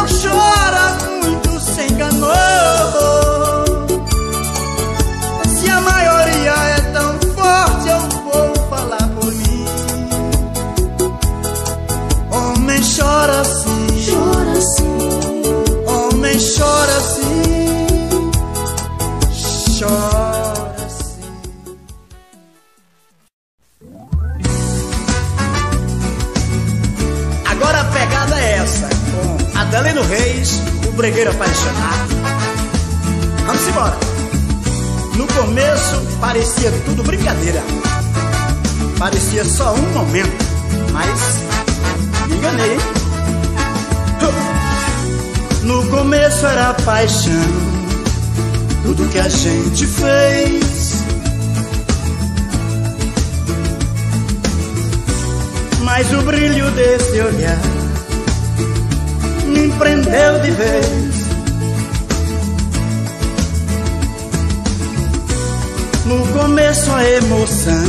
não chora muito, se enganou. Se a maioria é tão forte, eu vou falar por mim. Homem chora assim, chora sim, homem chora assim, chora assim. Agora a pegada é essa, com Adelino Reis, o bregueiro apaixonado. Vamos embora. No começo parecia tudo brincadeira, parecia só um momento, mas me enganei, hein? No começo era paixão, tudo que a gente fez. Mas o brilho desse olhar me prendeu de vez. No começo a emoção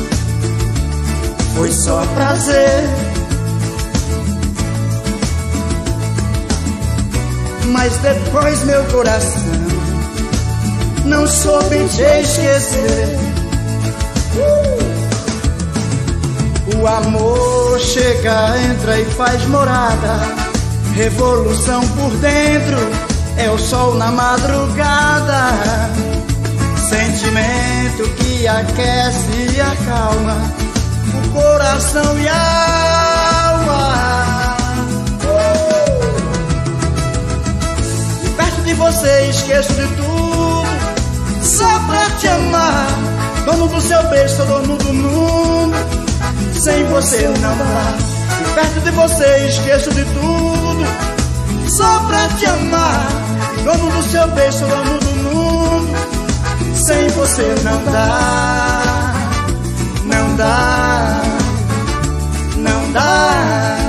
foi só prazer, mas depois meu coração não soube te esquecer. O amor chega, entra e faz morada, revolução por dentro, é o sol na madrugada. Sentimento que aquece e acalma o coração e a alma. E perto de você esqueço de tudo, só pra te amar. Dono do seu beijo, sou dono do mundo, sem você não dá. E perto de você esqueço de tudo, só pra te amar. Dono do seu beijo, sou dono do mundo, sem você não dá, não dá, não dá.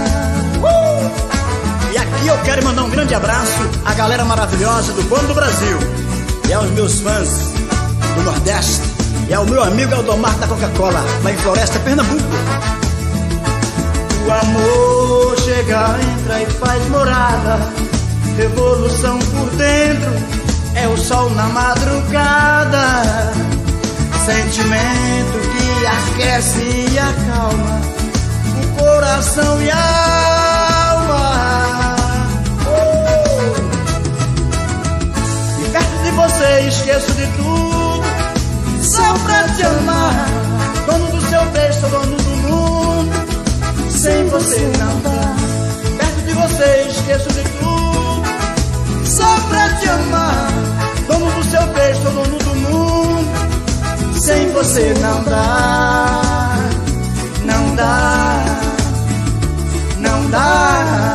E aqui eu quero mandar um grande abraço à galera maravilhosa do Bando do Brasil, e aos meus fãs do Nordeste, e ao meu amigo Aldomar da Coca-Cola, lá em Floresta, Pernambuco. O amor chega, entra e faz morada, revolução por dentro, é o sol na madrugada. Sentimento que aquece e acalma o coração e a alma. E perto de você esqueço de tudo, só pra te amar. Dono do seu beijo, sou dono do mundo, sem você não dá. Perto de você esqueço de tudo, só pra te amar. Dono do seu beijo, sou dono do mundo, sem você não dá, não dá, não dá,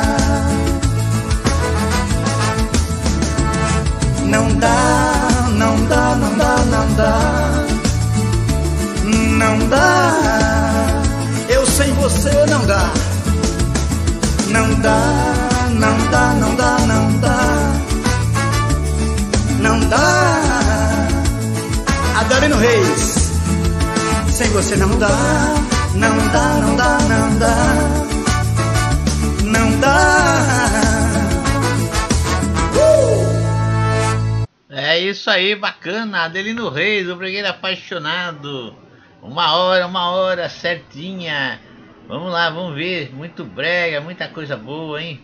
não dá, não dá, não dá, não dá, não dá. Eu sem você não dá, não dá, não dá, não dá, não dá, não dá. Adelino Reis, sem você não dá, não dá, não dá, não dá, não dá. É isso aí, bacana. Adelino Reis, o bregueiro apaixonado. Uma hora certinha. Vamos lá, vamos ver. Muito brega, muita coisa boa, hein?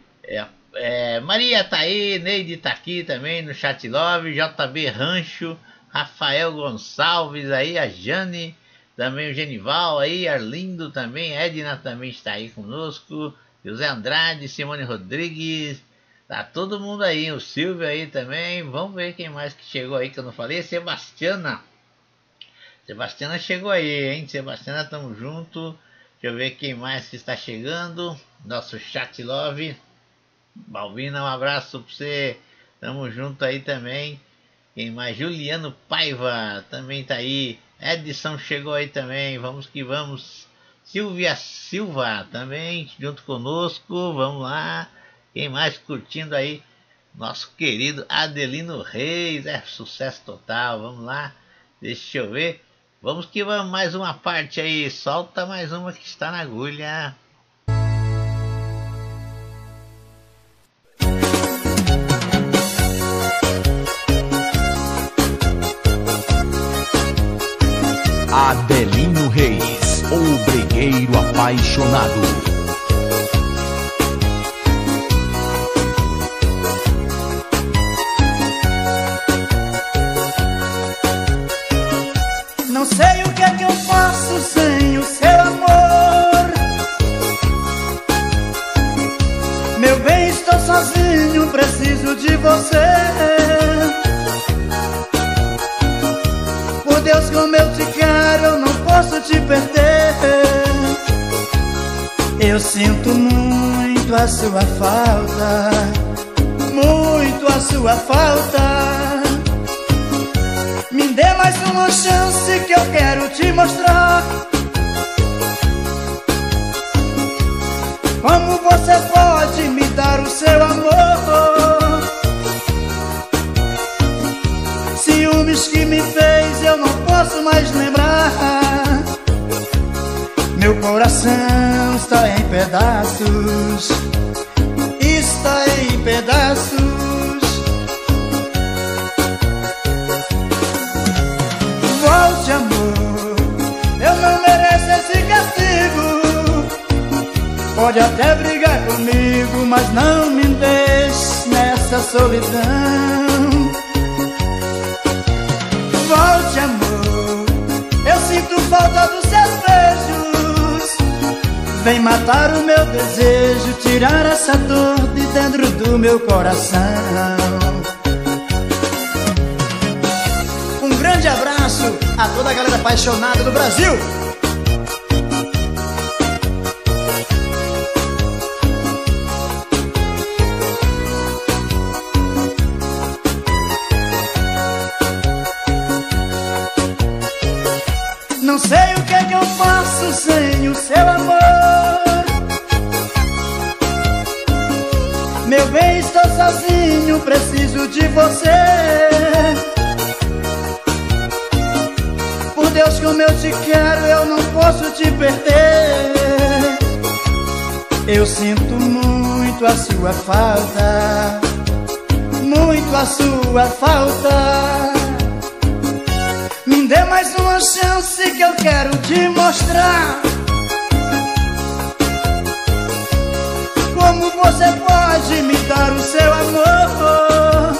Maria tá aí, Neide tá aqui também no Chat Love, JB Rancho, Rafael Gonçalves aí, a Jane, também o Genival aí, Arlindo também, Edna também está aí conosco, José Andrade, Simone Rodrigues, tá todo mundo aí, o Silvio aí também. Vamos ver quem mais que chegou aí que eu não falei. Sebastiana chegou aí, hein? Sebastiana, tamo junto. Deixa eu ver quem mais que está chegando. Nosso Chat Love. Balbina, um abraço pra você. Tamo junto aí também. Quem mais? Juliano Paiva também tá aí. Edson chegou aí também. Vamos que vamos. Silvia Silva também junto conosco. Vamos lá. Quem mais curtindo aí? Nosso querido Adelino Reis. É sucesso total. Vamos lá. Deixa eu ver. Vamos que vamos. Mais uma parte aí. Solta mais uma que está na agulha. Adelino Reis, o brigueiro apaixonado. Não sei o que é que eu faço sem o seu amor. Meu bem, estou sozinho, preciso de você. Por Deus, como eu te quero, eu não posso te perder. Eu sinto muito a sua falta, muito a sua falta. Me dê mais uma chance que eu quero te mostrar como você pode me dar o seu amor. Ciúmes que me fez eu não posso mais lembrar. Meu coração está em pedaços, está em pedaços. Volte, amor, eu não mereço esse castigo. Pode até brigar comigo, mas não me deixe nessa solidão. Volte, amor, eu sinto falta dos seus beijos. Vem matar o meu desejo, tirar essa dor de dentro do meu coração. Um grande abraço a toda a galera apaixonada do Brasil. Não sei o que é que eu faço sem o seu amor. Meu bem, estou sozinho, preciso de você. Por Deus, como eu te quero, eu não posso te perder. Eu sinto muito a sua falta, muito a sua falta. Me dê mais uma chance que eu quero te mostrar como você pode me dar o seu amor.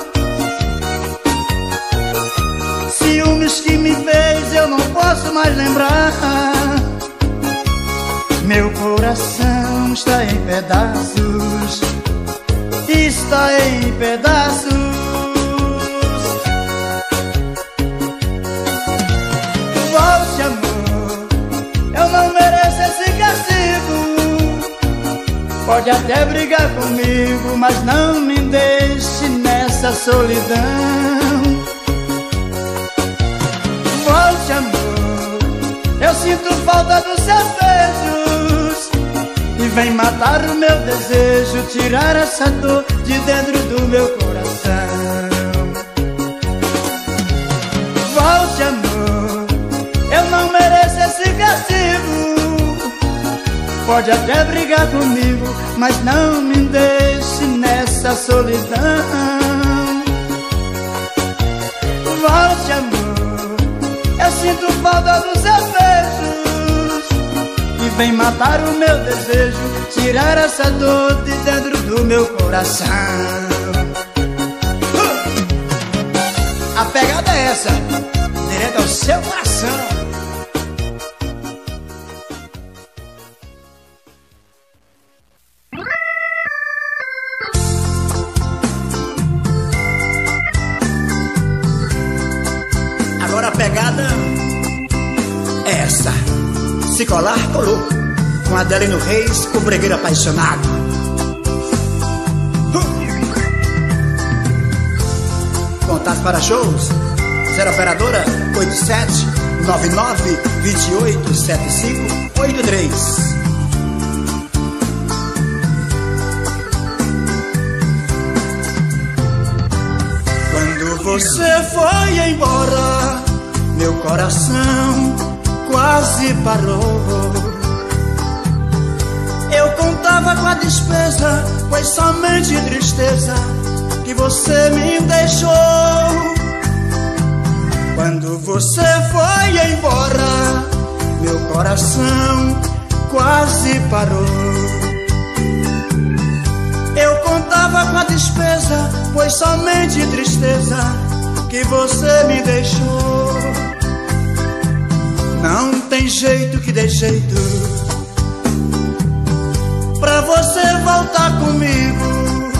Ciúmes que me fez eu não posso mais lembrar. Meu coração está em pedaços, está em pedaços. Volte, amor, eu não mereço esse castigo. Pode até brigar comigo, mas não me deixe nessa solidão. Volte, amor, eu sinto falta dos seus beijos. E vem matar o meu desejo, tirar essa dor de dentro do meu coração. Volte, amor, eu não mereço esse castigo. Pode até brigar comigo, mas não me deixe nessa solidão. Volte, amor, eu sinto falta dos seus beijos. E vem matar o meu desejo, tirar essa dor de dentro do meu coração. A pegada é essa, direto ao seu coração. Agora a pegada é essa. Se colar, colou. Com Adelino Reis, o bregueiro apaixonado. Contato para shows 0 operadora 8799287583. Quando você foi embora, meu coração quase parou. Eu contava com a despesa, pois somente tristeza que você me deixou. Quando você foi embora, meu coração quase parou. Eu contava com a despesa, pois somente tristeza que você me deixou. Não tem jeito que dê jeito pra você voltar comigo.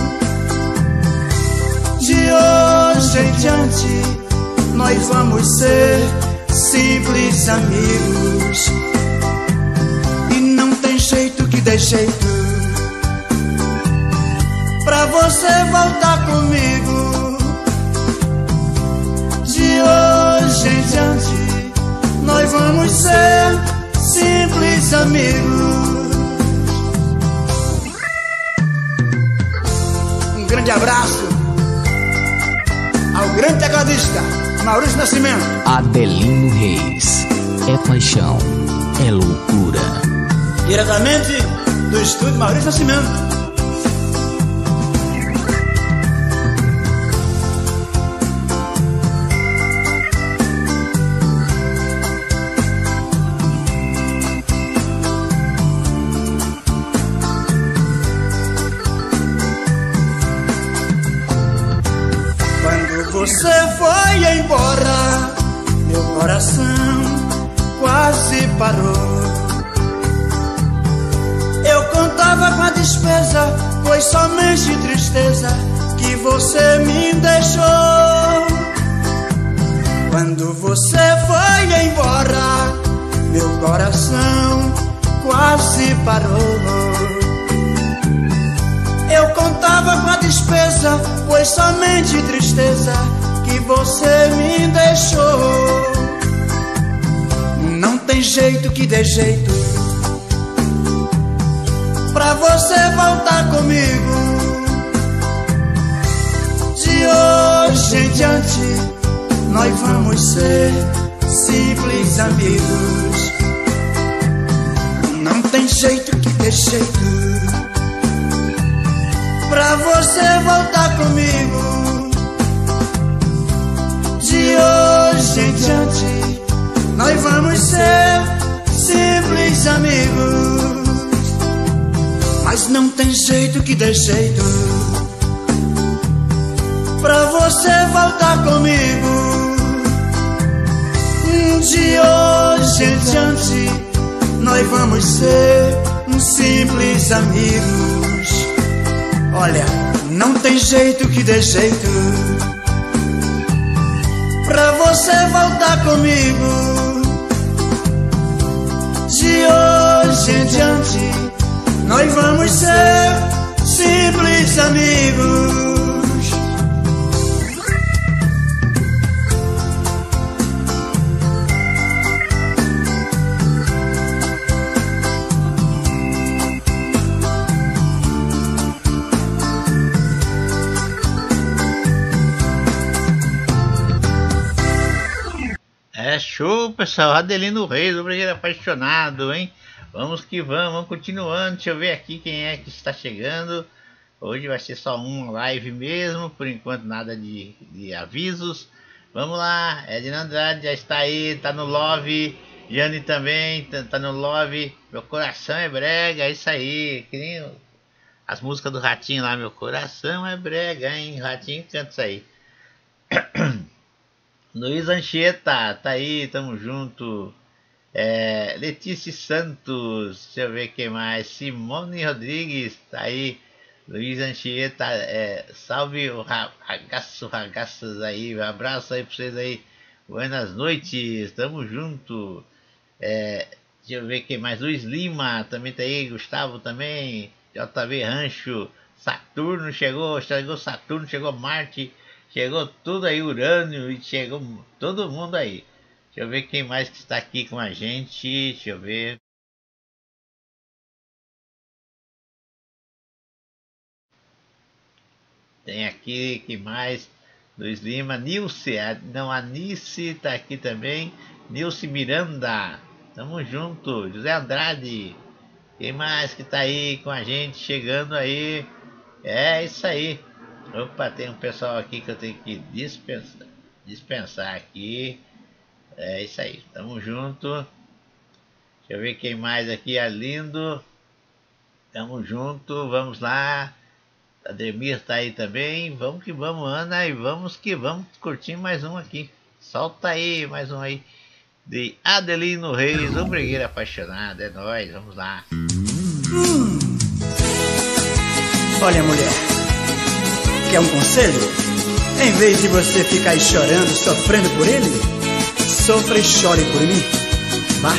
De hoje em diante nós vamos ser simples amigos. E não tem jeito que dê jeito pra você voltar comigo. De hoje em diante nós vamos ser simples amigos. Um grande abraço ao grande tecladista Maurício Nascimento. Adelino Reis. É paixão, é loucura. Diretamente do estúdio Maurício Nascimento. Você foi embora, meu coração quase parou. Eu contava com a despesa, pois somente tristeza que você me deixou. Quando você foi embora, meu coração quase parou. Eu contava com a despesa, pois somente tristeza que você me deixou. Não tem jeito que dê jeito pra você voltar comigo. De hoje em diante nós vamos ser simples amigos. Não tem jeito que dê jeito pra você voltar comigo. De hoje em diante nós vamos ser simples amigos. Mas não tem jeito que dê jeito pra você voltar comigo. De hoje em diante nós vamos ser simples amigos. Olha, não tem jeito que dê jeito pra você voltar comigo. De hoje em diante nós vamos ser simples amigos. Show, pessoal. Adelino Reis, o Brasileiro Apaixonado, hein? Vamos que vamos, continuando. Deixa eu ver aqui quem é que está chegando. Hoje vai ser só uma live mesmo, por enquanto nada de avisos. Vamos lá, Edna Andrade já está aí, tá no love. Jane também tá no love. Meu coração é brega, é isso aí. Que nem as músicas do Ratinho lá, meu coração é brega, hein? Ratinho canta isso aí. Luiz Anchieta, tá aí, tamo junto. Letícia Santos, deixa eu ver quem mais. Simone Rodrigues, tá aí. Luiz Anchieta, salve o ragaços aí. Um abraço aí pra vocês aí. Buenas noites, tamo junto. Deixa eu ver quem mais. Luiz Lima também tá aí. Gustavo também. JV Rancho. Saturno chegou Saturno, chegou Marte. Chegou tudo aí, Urânio, e chegou todo mundo aí. Deixa eu ver quem mais que está aqui com a gente. Deixa eu ver. Tem aqui, quem mais? Luiz Lima, Nilce, não, a Nice está aqui também. Nilce Miranda, tamo junto. José Andrade, quem mais que está aí com a gente, chegando aí? É isso aí. Opa, tem um pessoal aqui que eu tenho que dispensar aqui. É isso aí, tamo junto. Deixa eu ver quem mais aqui, Arlindo. Tamo junto, vamos lá. Ademir tá aí também. Vamos que vamos, Ana, e vamos que vamos curtir mais um aqui. Solta aí, mais um aí. De Adelino Reis, o Brigueiro Apaixonado. É nóis, vamos lá. Olha, mulher, quer um conselho? Em vez de você ficar aí chorando, sofrendo por ele, sofra e chore por mim. Vá.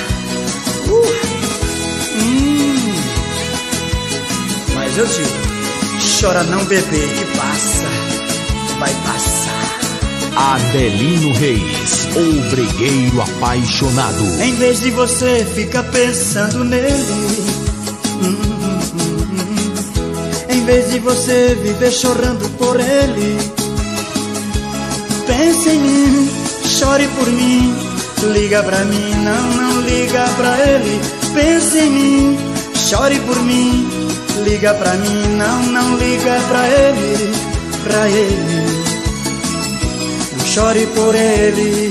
Mas eu digo, chora não, bebê, que passa, vai passar. Adelino Reis, o Brigueiro Apaixonado. Em vez de você ficar pensando nele, em vez de você viver chorando por ele, pense em mim, chore por mim, liga pra mim, não liga pra ele. Pense em mim, chore por mim, liga pra mim, não liga pra ele, pra ele. Chore por ele.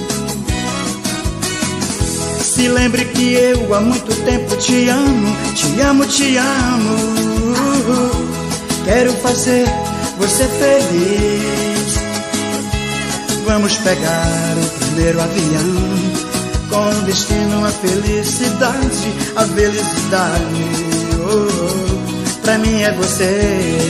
Se lembre que eu há muito tempo te amo, te amo, te amo. Quero fazer você feliz. Vamos pegar o primeiro avião, com destino à felicidade, a felicidade. Pra mim é você.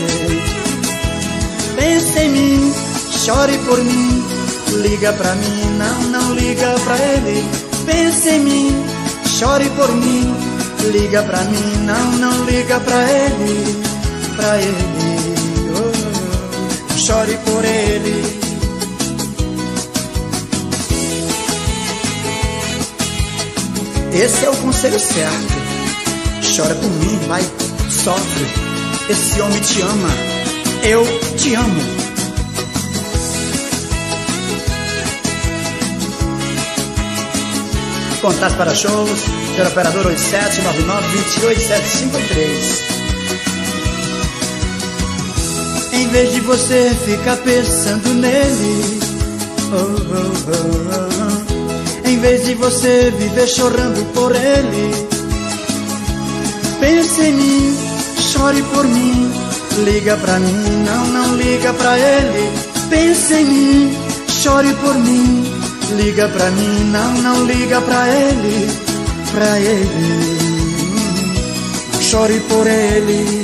Pense em mim, chore por mim, liga pra mim, não liga pra ele. Pense em mim, chore por mim, liga pra mim, não liga pra ele, pra ele. Chore por ele. Esse é o conselho certo. Chora por mim, vai, sofre. Esse homem te ama, eu te amo. Contato para shows, pelo operador 8799287553. Em vez de você ficar pensando nele, em vez de você viver chorando por ele, pense em mim, chore por mim, liga pra mim, não liga pra ele. Pense em mim, chore por mim, liga pra mim, não liga pra ele, pra ele. Chore por ele.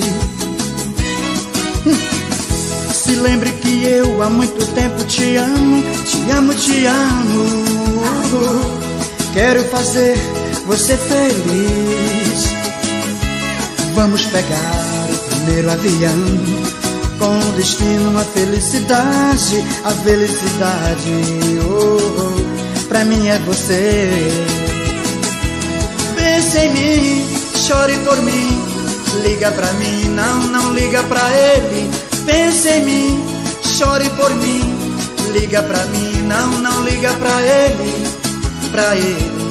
Se lembre que eu há muito tempo te amo, te amo, te amo. Quero fazer você feliz. Vamos pegar o primeiro avião, com destino à felicidade, a felicidade. Pra mim é você. Pense em mim, chore por mim, liga pra mim, não liga pra ele. Pense em mim, chore por mim, liga pra mim, não liga pra ele, pra ele.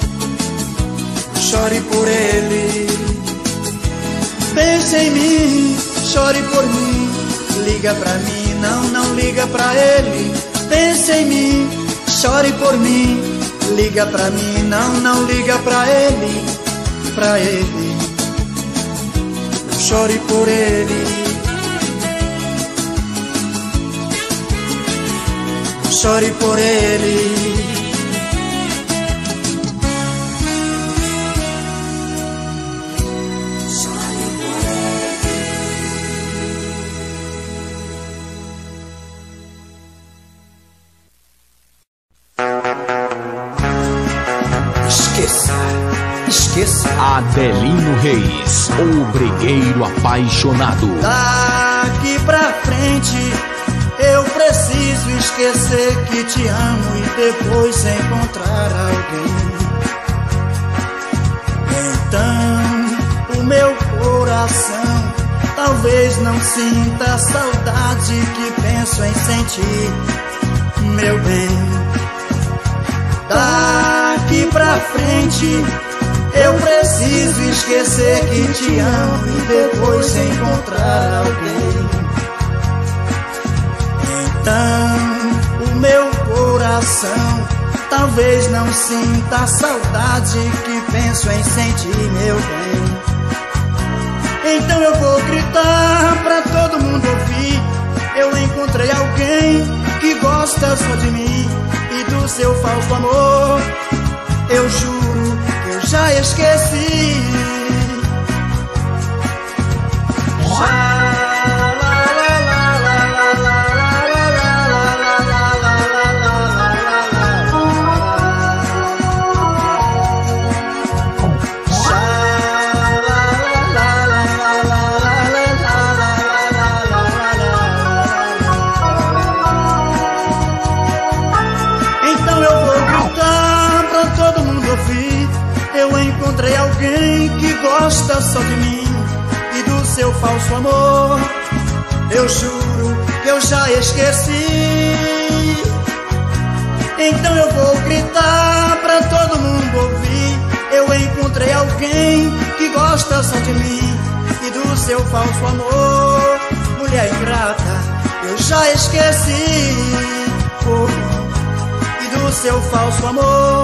Chore por ele. Pense em mim, chore por mim, liga pra mim, não liga pra ele. Pense em mim, chore por mim, liga pra mim, não liga pra ele, pra ele. Chore por ele. Chore por ele. Esqueça. Adelino Reis, o Brigueiro Apaixonado. Daqui pra frente eu preciso esquecer que te amo e depois encontrar alguém. Então o meu coração talvez não sinta a saudade que penso em sentir, meu bem. Daqui pra frente eu preciso esquecer que te amo e depois encontrar alguém. Então o meu coração talvez não sinta a saudade que penso em sentir, meu bem. Então eu vou gritar pra todo mundo ouvir: eu encontrei alguém que gosta só de mim e do seu falso amor. Eu juro que eu já esqueci. Encontrei alguém que gosta só de mim e do seu falso amor. Eu juro que eu já esqueci. Então eu vou gritar pra todo mundo ouvir: eu encontrei alguém que gosta só de mim e do seu falso amor. Mulher ingrata, eu já esqueci. E do seu falso amor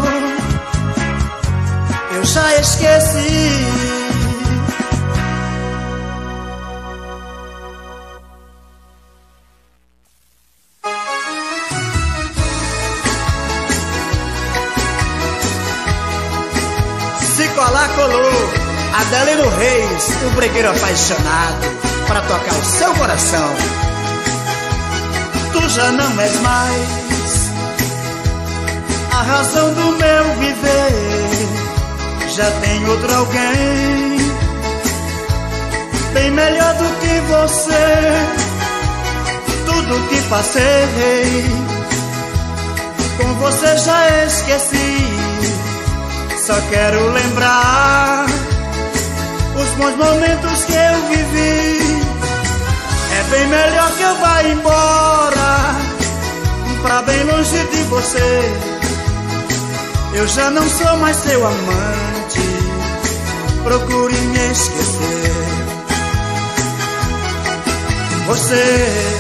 eu já esqueci. Se colar, colou. Adelino Reis, o bregueiro apaixonado, para tocar o seu coração. Tu já não és mais a razão do meu viver. Já tem outro alguém bem melhor do que você. Tudo que passei com você já esqueci. Só quero lembrar os bons momentos que eu vivi. É bem melhor que eu vá embora pra bem longe de você. Eu já não sou mais seu amante, procure me esquecer. Você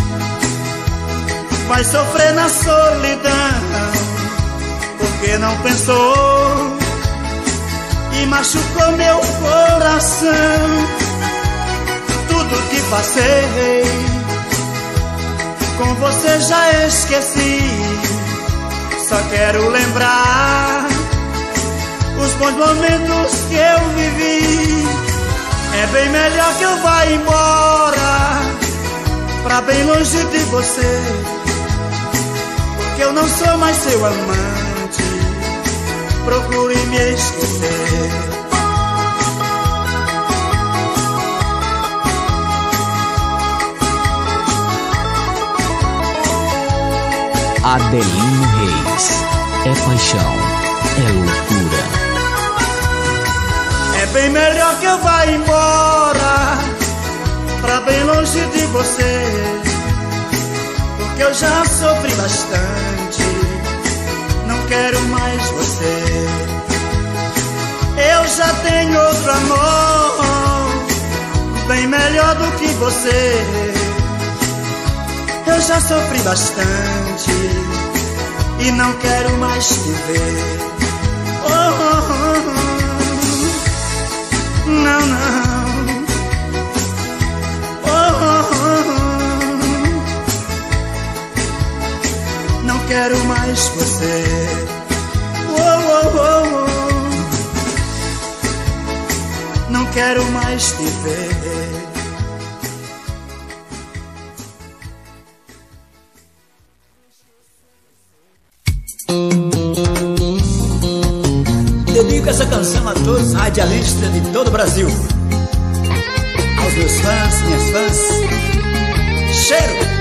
vai sofrer na solidão, porque não pensou e machucou meu coração. Tudo que passei com você já esqueci. Só quero lembrar os bons momentos que eu vivi. É bem melhor que eu vá embora pra bem longe de você, porque eu não sou mais seu amante, procure me esquecer. Adelino Reis, é paixão, é loucura. É bem melhor que eu vá embora pra bem longe de você, porque eu já sofri bastante, não quero mais você. Eu já tenho outro amor bem melhor do que você. Eu já sofri bastante e não quero mais te ver. Oh, oh, oh. Não, não. Oh, oh, oh. Não quero mais você. Oh, oh, oh, oh. Não quero mais te ver. Dedico essa canção a todos os radialistas de todo o Brasil, aos meus fãs, minhas fãs. Cheiro!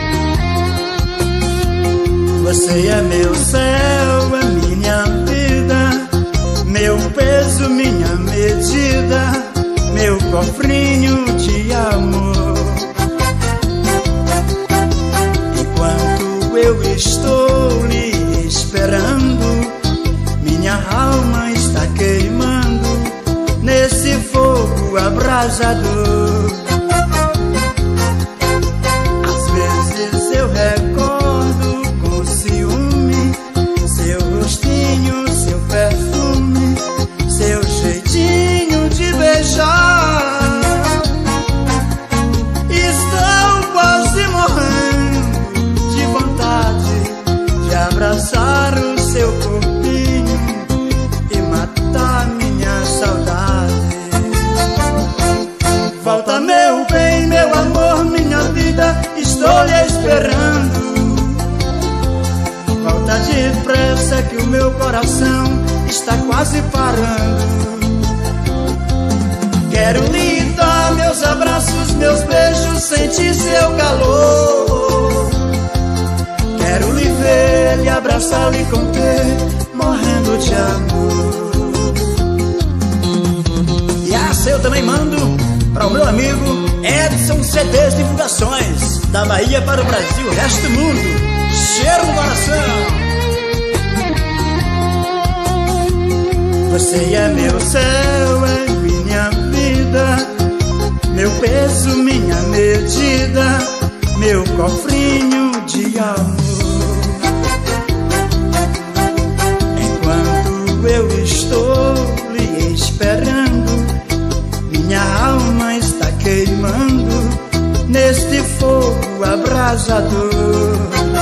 Você é meu céu, é minha vida, meu peso, minha medida, meu cofrinho de amor. Enquanto eu estou lhe esperando, minha alma está queimando nesse fogo abrasador. Às vezes eu rostinho, seu perfume, seu jeitinho de beijar. Estou quase morrendo de vontade de abraçar o seu corpinho e matar minha saudade. Volta, meu bem, meu amor, minha vida, estou lhe esperando. Volta depressa que o meu coração está quase parando. Quero lhe dar meus abraços, meus beijos, sentir seu calor. Quero lhe ver, lhe abraçar, lhe conter, morrendo de amor. E essa eu também mando para o meu amigo Edson CDs Divulgações, da Bahia para o Brasil, resto do mundo. Cheiro no coração. Você é meu céu, é minha vida, meu peso, minha medida, meu cofrinho de amor. Enquanto eu estou lhe esperando, minha alma está queimando neste fogo abrasador.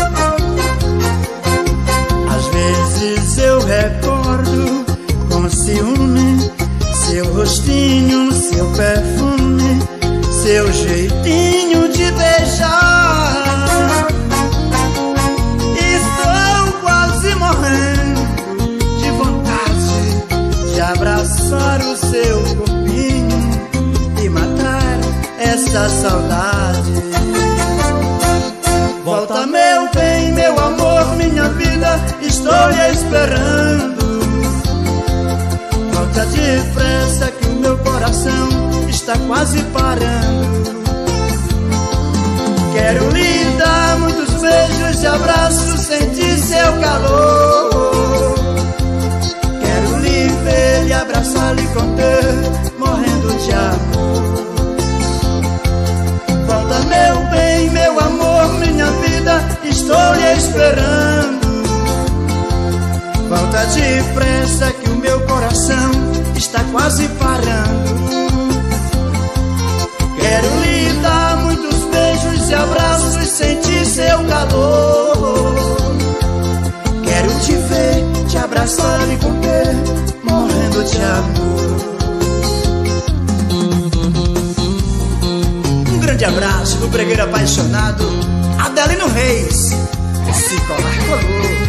Às vezes eu recordo com ciúme seu rostinho, seu perfume, seu jeitinho de beijar. Estou quase morrendo de vontade de abraçar o seu corpinho e matar essa saudade. Volta, meu bem, meu amor, minha vida, estou lhe esperando. Volta depressa que o meu coração está quase parando. Quero lhe dar muitos beijos e abraços, sentir seu calor. Quero lhe ver, lhe abraçar, lhe conter, morrendo de amor. Volta, meu bem, meu amor, minha vida, estou lhe esperando. Volta depressa que o meu coração está quase parando. Quero lhe dar muitos beijos e abraços, sentir seu calor. Quero te ver, te abraçar e conter, morrendo de amor. Um grande abraço do bregueiro apaixonado Adelino Reis. Se colar, colou.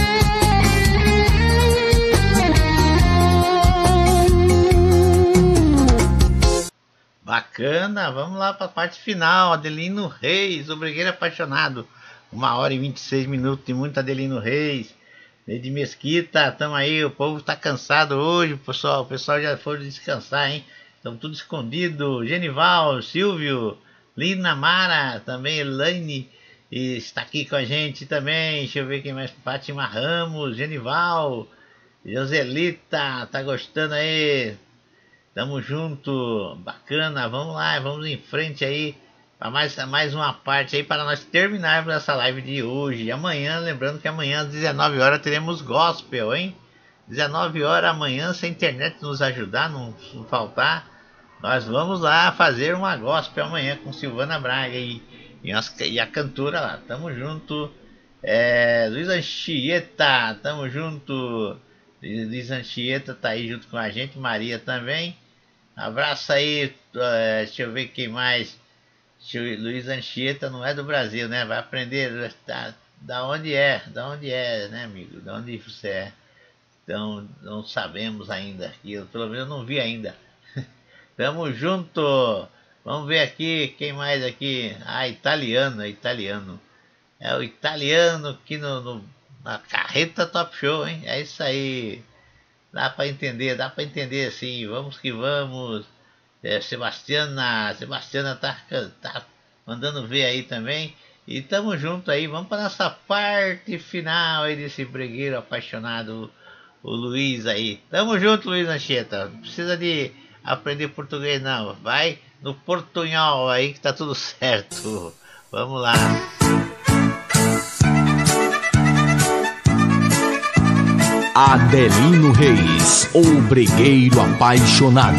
Bacana, vamos lá para a parte final. Adelino Reis, o bregueiro apaixonado. 1h e 26 minutos de muito Adelino Reis. De Mesquita, tamo aí, o povo tá cansado hoje, o pessoal já foi descansar, hein? Estamos tudo escondido. Genival, Silvio, Lina Mara, também Elaine está aqui com a gente também. Deixa eu ver quem mais. Fátima Ramos, Genival, Joselita, tá gostando aí? Tamo junto, bacana, vamos lá, vamos em frente aí para mais uma parte aí para nós terminarmos essa live de hoje. Amanhã, lembrando que amanhã às 19 horas teremos gospel, hein? 19 horas amanhã, se a internet nos ajudar, não faltar, nós vamos lá fazer uma gospel amanhã com Silvana Braga e a cantora lá. Tamo junto, Luiz Anchieta, tamo junto. Luiz Anchieta tá aí junto com a gente, Maria também. Abraço aí, deixa eu ver quem mais. Luiz Anchieta não é do Brasil, né? Vai aprender da onde é, né, amigo? Da onde você é. Então, não sabemos ainda. Eu, pelo menos, não vi ainda. Tamo junto. Vamos ver aqui, quem mais aqui? Italiano. É o italiano aqui na Carreta Top Show, hein? É isso aí. Dá para entender assim. Vamos que vamos. Sebastiana tá mandando ver aí também. E tamo junto aí. Vamos para nossa parte final aí desse bregueiro apaixonado, o Luiz aí. Tamo junto, Luiz Anchieta. Não precisa de aprender português não. Vai no portunhol aí que tá tudo certo. Vamos lá. Adelino Reis, o bregueiro apaixonado.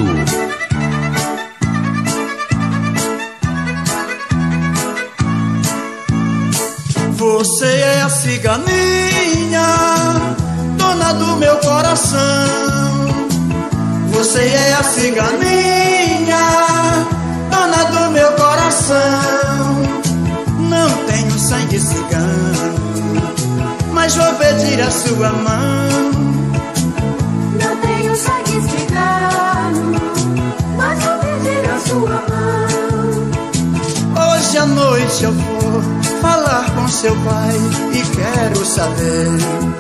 Você é a ciganinha, dona do meu coração. Você é a ciganinha, dona do meu coração. Não tenho sangue cigano, mas vou pedir a sua mão. Não tenho sangue cigano, mas vou pedir a sua mão. Hoje à noite eu vou falar com seu pai e quero saber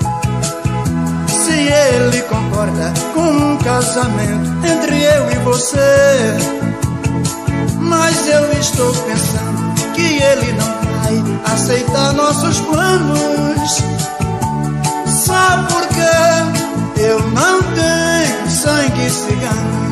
se ele concorda com um casamento entre eu e você. Mas eu estou pensando que ele não vai aceitar nossos planos. Só porque eu não tenho sangue cigano.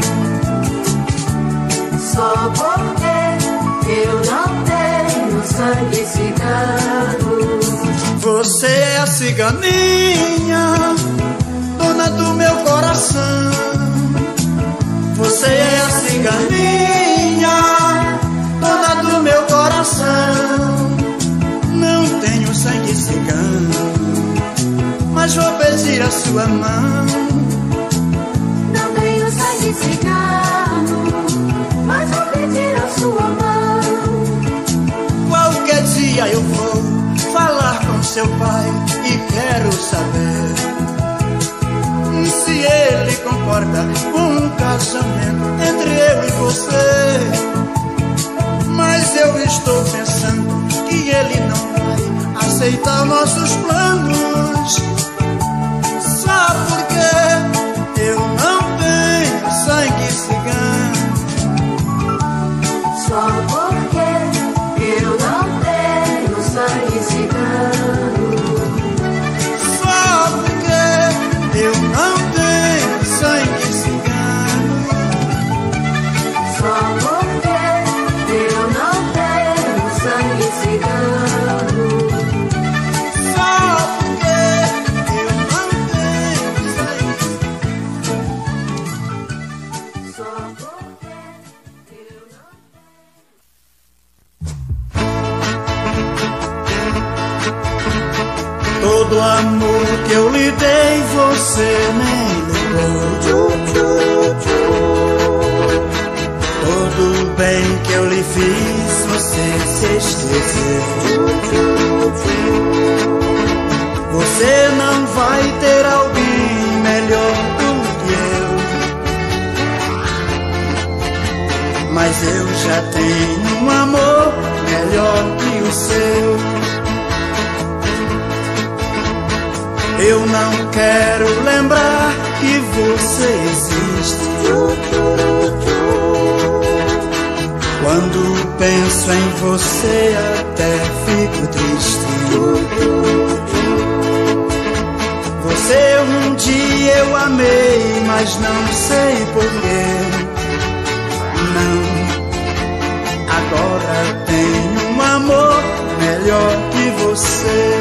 Só porque eu não tenho sangue cigano. Você é a ciganinha, dona do meu coração. Você é a ciganinha, dona do meu coração. Não tenho sangue cigano, mas vou pedir a sua mão. Não tenho sangue cigano, mas vou pedir a sua mão. Qualquer dia eu vou falar com seu pai e quero saber se ele concorda com um casamento entre eu e você. Mas eu estou pensando que ele não vai aceitar nossos planos. Só porque eu não tenho sangue cigano. Só porque eu não tenho sangue cigano. Só porque eu não tenho sangue cigano. Só porque eu não tenho sangue cigano. Só porque eu não tenho sangue cigano. Só porque eu não. Todo amor que eu lhe dei você nem ligou. Todo bem que eu lhe fiz você se esqueceu. Você não vai ter alguém melhor do que eu, mas eu já tenho um amor melhor que o seu. Eu não quero lembrar que você existe. Quando penso em você até fico triste. Você um dia eu amei, mas não sei porquê. Não, agora tenho um amor melhor que você.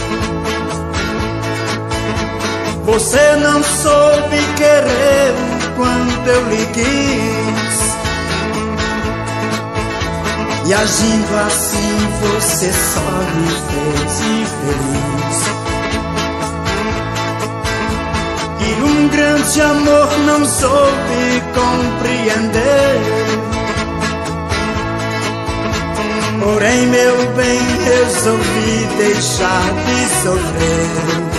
Você não soube querer o quanto eu lhe quis, e agindo assim você só me fez infeliz. E um grande amor não soube compreender. Porém, meu bem, resolvi deixar de sofrer.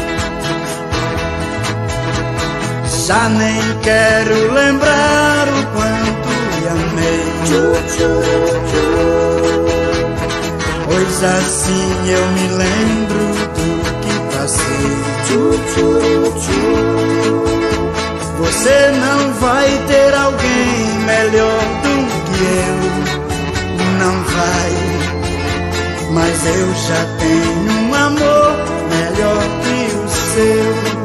Já nem quero lembrar o quanto lhe amei, pois assim eu me lembro do que passei. Você não vai ter alguém melhor do que eu, não vai, mas eu já tenho um amor melhor que o seu.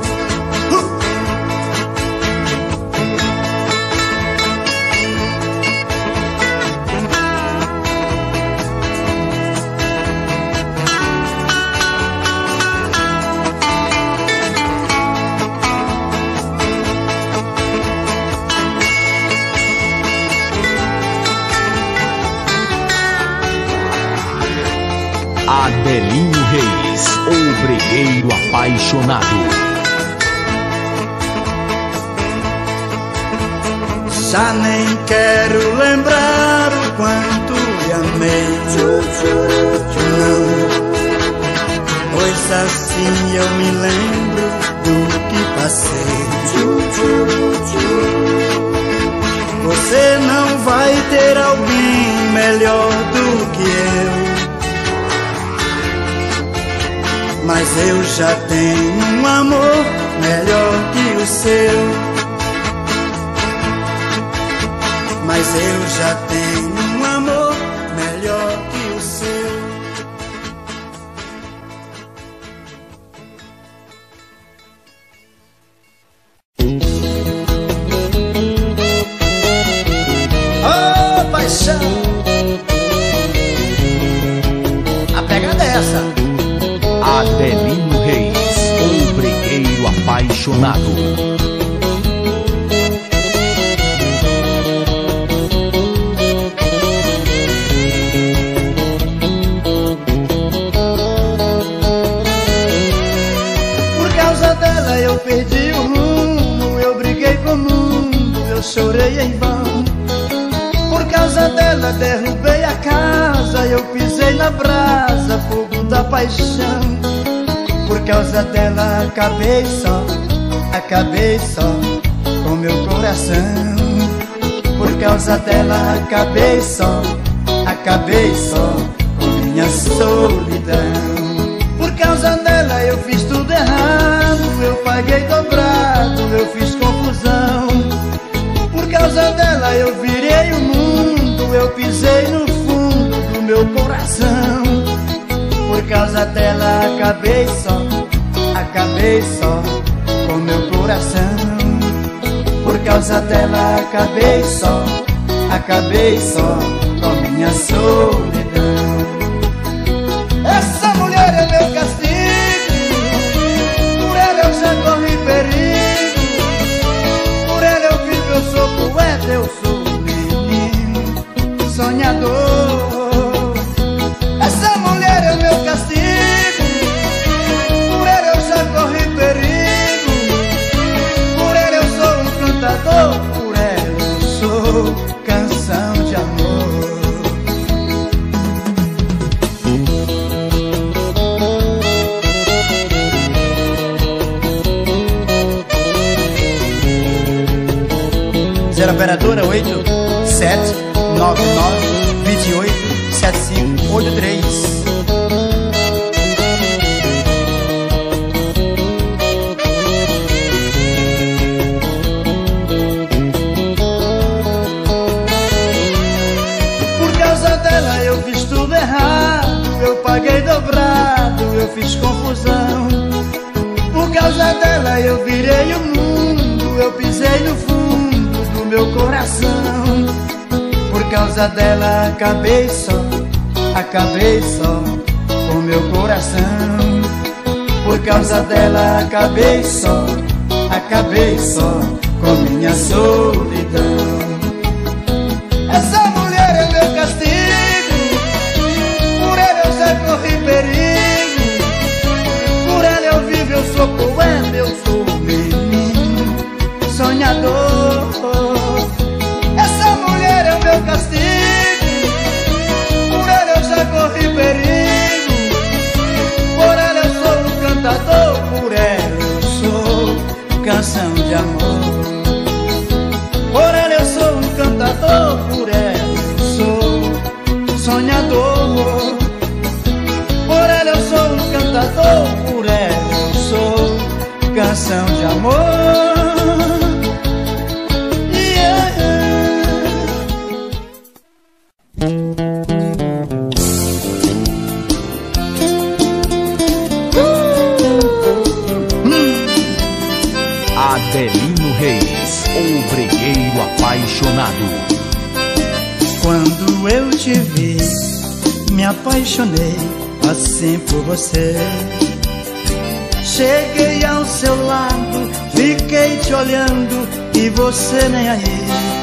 apaixonado. Já nem quero lembrar o quanto lhe amei. Não, pois assim eu me lembro do que passei. Você não vai ter alguém melhor do que eu, mas eu já tenho um amor melhor que o seu. Mas eu já tenho um amor melhor que o seu. Oh, paixão! A pegada é essa. Adelino Reis, o bregueiro apaixonado. Perdi o rumo, eu briguei com o mundo, eu chorei em vão. Por causa dela derrubei a casa, eu pisei na brasa, fogo da paixão. Por causa dela acabei só com meu coração. Por causa dela acabei só com minha solidão. Por causa dela eu fiz tudo errado, eu paguei dobrado, eu fiz confusão. Por causa dela eu virei o mundo, eu pisei no fundo do meu coração. Por causa dela acabei só com meu coração. Por causa dela acabei só com minha solidão. Essa mulher é meu castigo, por ela eu já corri perigo. Por ela eu vivo, eu sou poeta, eu sou menino sonhador. Essa mulher é meu castigo, por ela eu já corri perigo. Por ela eu sou um cantador, por ela eu sou canção de amor. Zero operadora 8799287583. Por causa dela eu fiz tudo errado, eu paguei dobrado, eu fiz confusão. Por causa dela eu virei o mundo, eu pisei no fundo do meu coração. Por causa dela acabei só com meu coração. Por causa dela acabei só com minha solidão. Essa mulher é meu castigo, por ela eu já corri perigo. Por ela eu vivo, eu sou poeta, eu sou menino sonhador. Essa mulher é o meu castigo, por ela eu já corri perigo. Por ela eu sou um cantador, por ela eu sou canção de amor. Por ela eu sou um cantador, por ela eu sou sonhador. Por ela eu sou um cantador, por ela eu sou canção de amor. Adelino Reis, o bregueiro apaixonado. Quando eu te vi, me apaixonei assim por você. Cheguei ao seu lado, fiquei te olhando e você nem aí.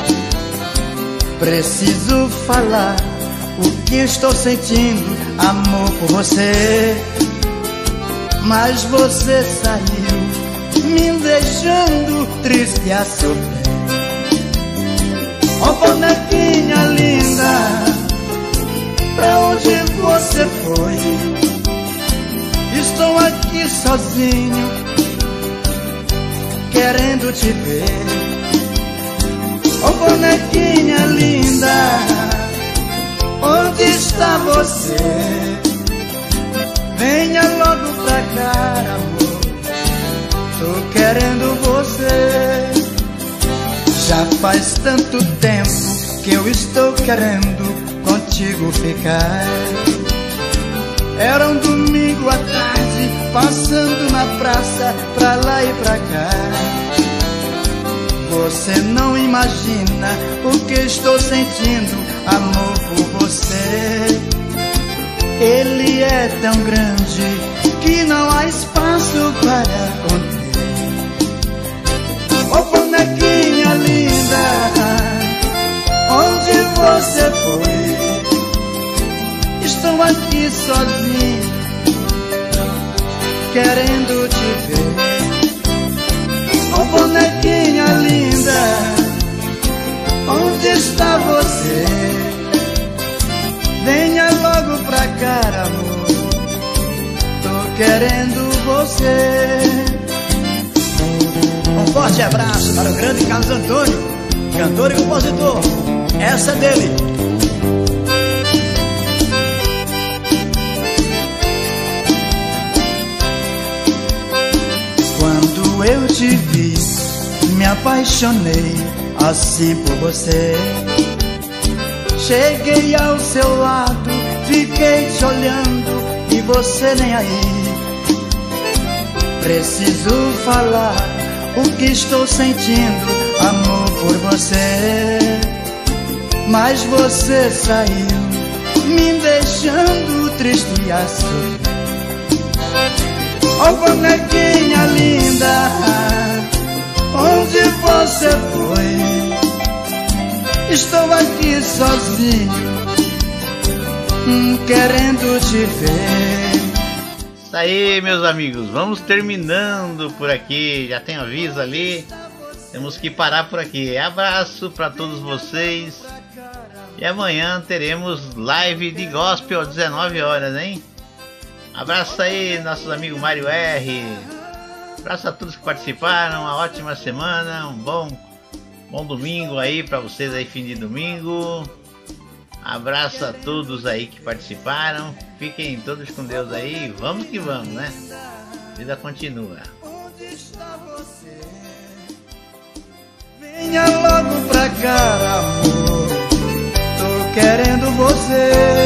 Preciso falar o que estou sentindo, amor, por você. mas você saiu, me deixando triste a sofrer. Oh, bonequinha linda, pra onde você foi? Estou aqui sozinho, querendo te ver. Oh, bonequinha linda, onde está você? Venha logo pra cá, amor, tô querendo você. Já faz tanto tempo que eu estou querendo contigo ficar. Era um domingo à tarde, passando na praça, pra lá e pra cá. Você não imagina o que estou sentindo, amor, por você. Ele é tão grande que não há espaço para conter. Oh, bonequinha linda, onde você foi? Estou aqui sozinho, querendo te ver. Oh, bonequinha linda, onde está você? Venha logo pra cá, amor, tô querendo você. Um forte abraço para o grande Carlos Antônio, cantor e compositor. Essa é dele. Quando eu te vi, me apaixonei assim por você. Cheguei ao seu lado, fiquei te olhando e você nem aí. Preciso falar o que estou sentindo, amor, por você. Mas você saiu, me deixando triste a sofrer. Oh, bonequinha linda, onde você foi? Estou aqui sozinho, querendo te ver. Isso aí, meus amigos, vamos terminando por aqui. Já tem aviso ali, temos que parar por aqui. Abraço para todos vocês. E amanhã teremos live de gospel às 19 horas, hein? Abraço aí, nossos amigos Mário R. Abraço a todos que participaram. Uma ótima semana, um bom domingo aí para vocês aí, fim de domingo. Abraço a todos aí que participaram. Fiquem todos com Deus aí. Vamos que vamos, né? A vida continua. Venha logo pra cá, amor, tô querendo você.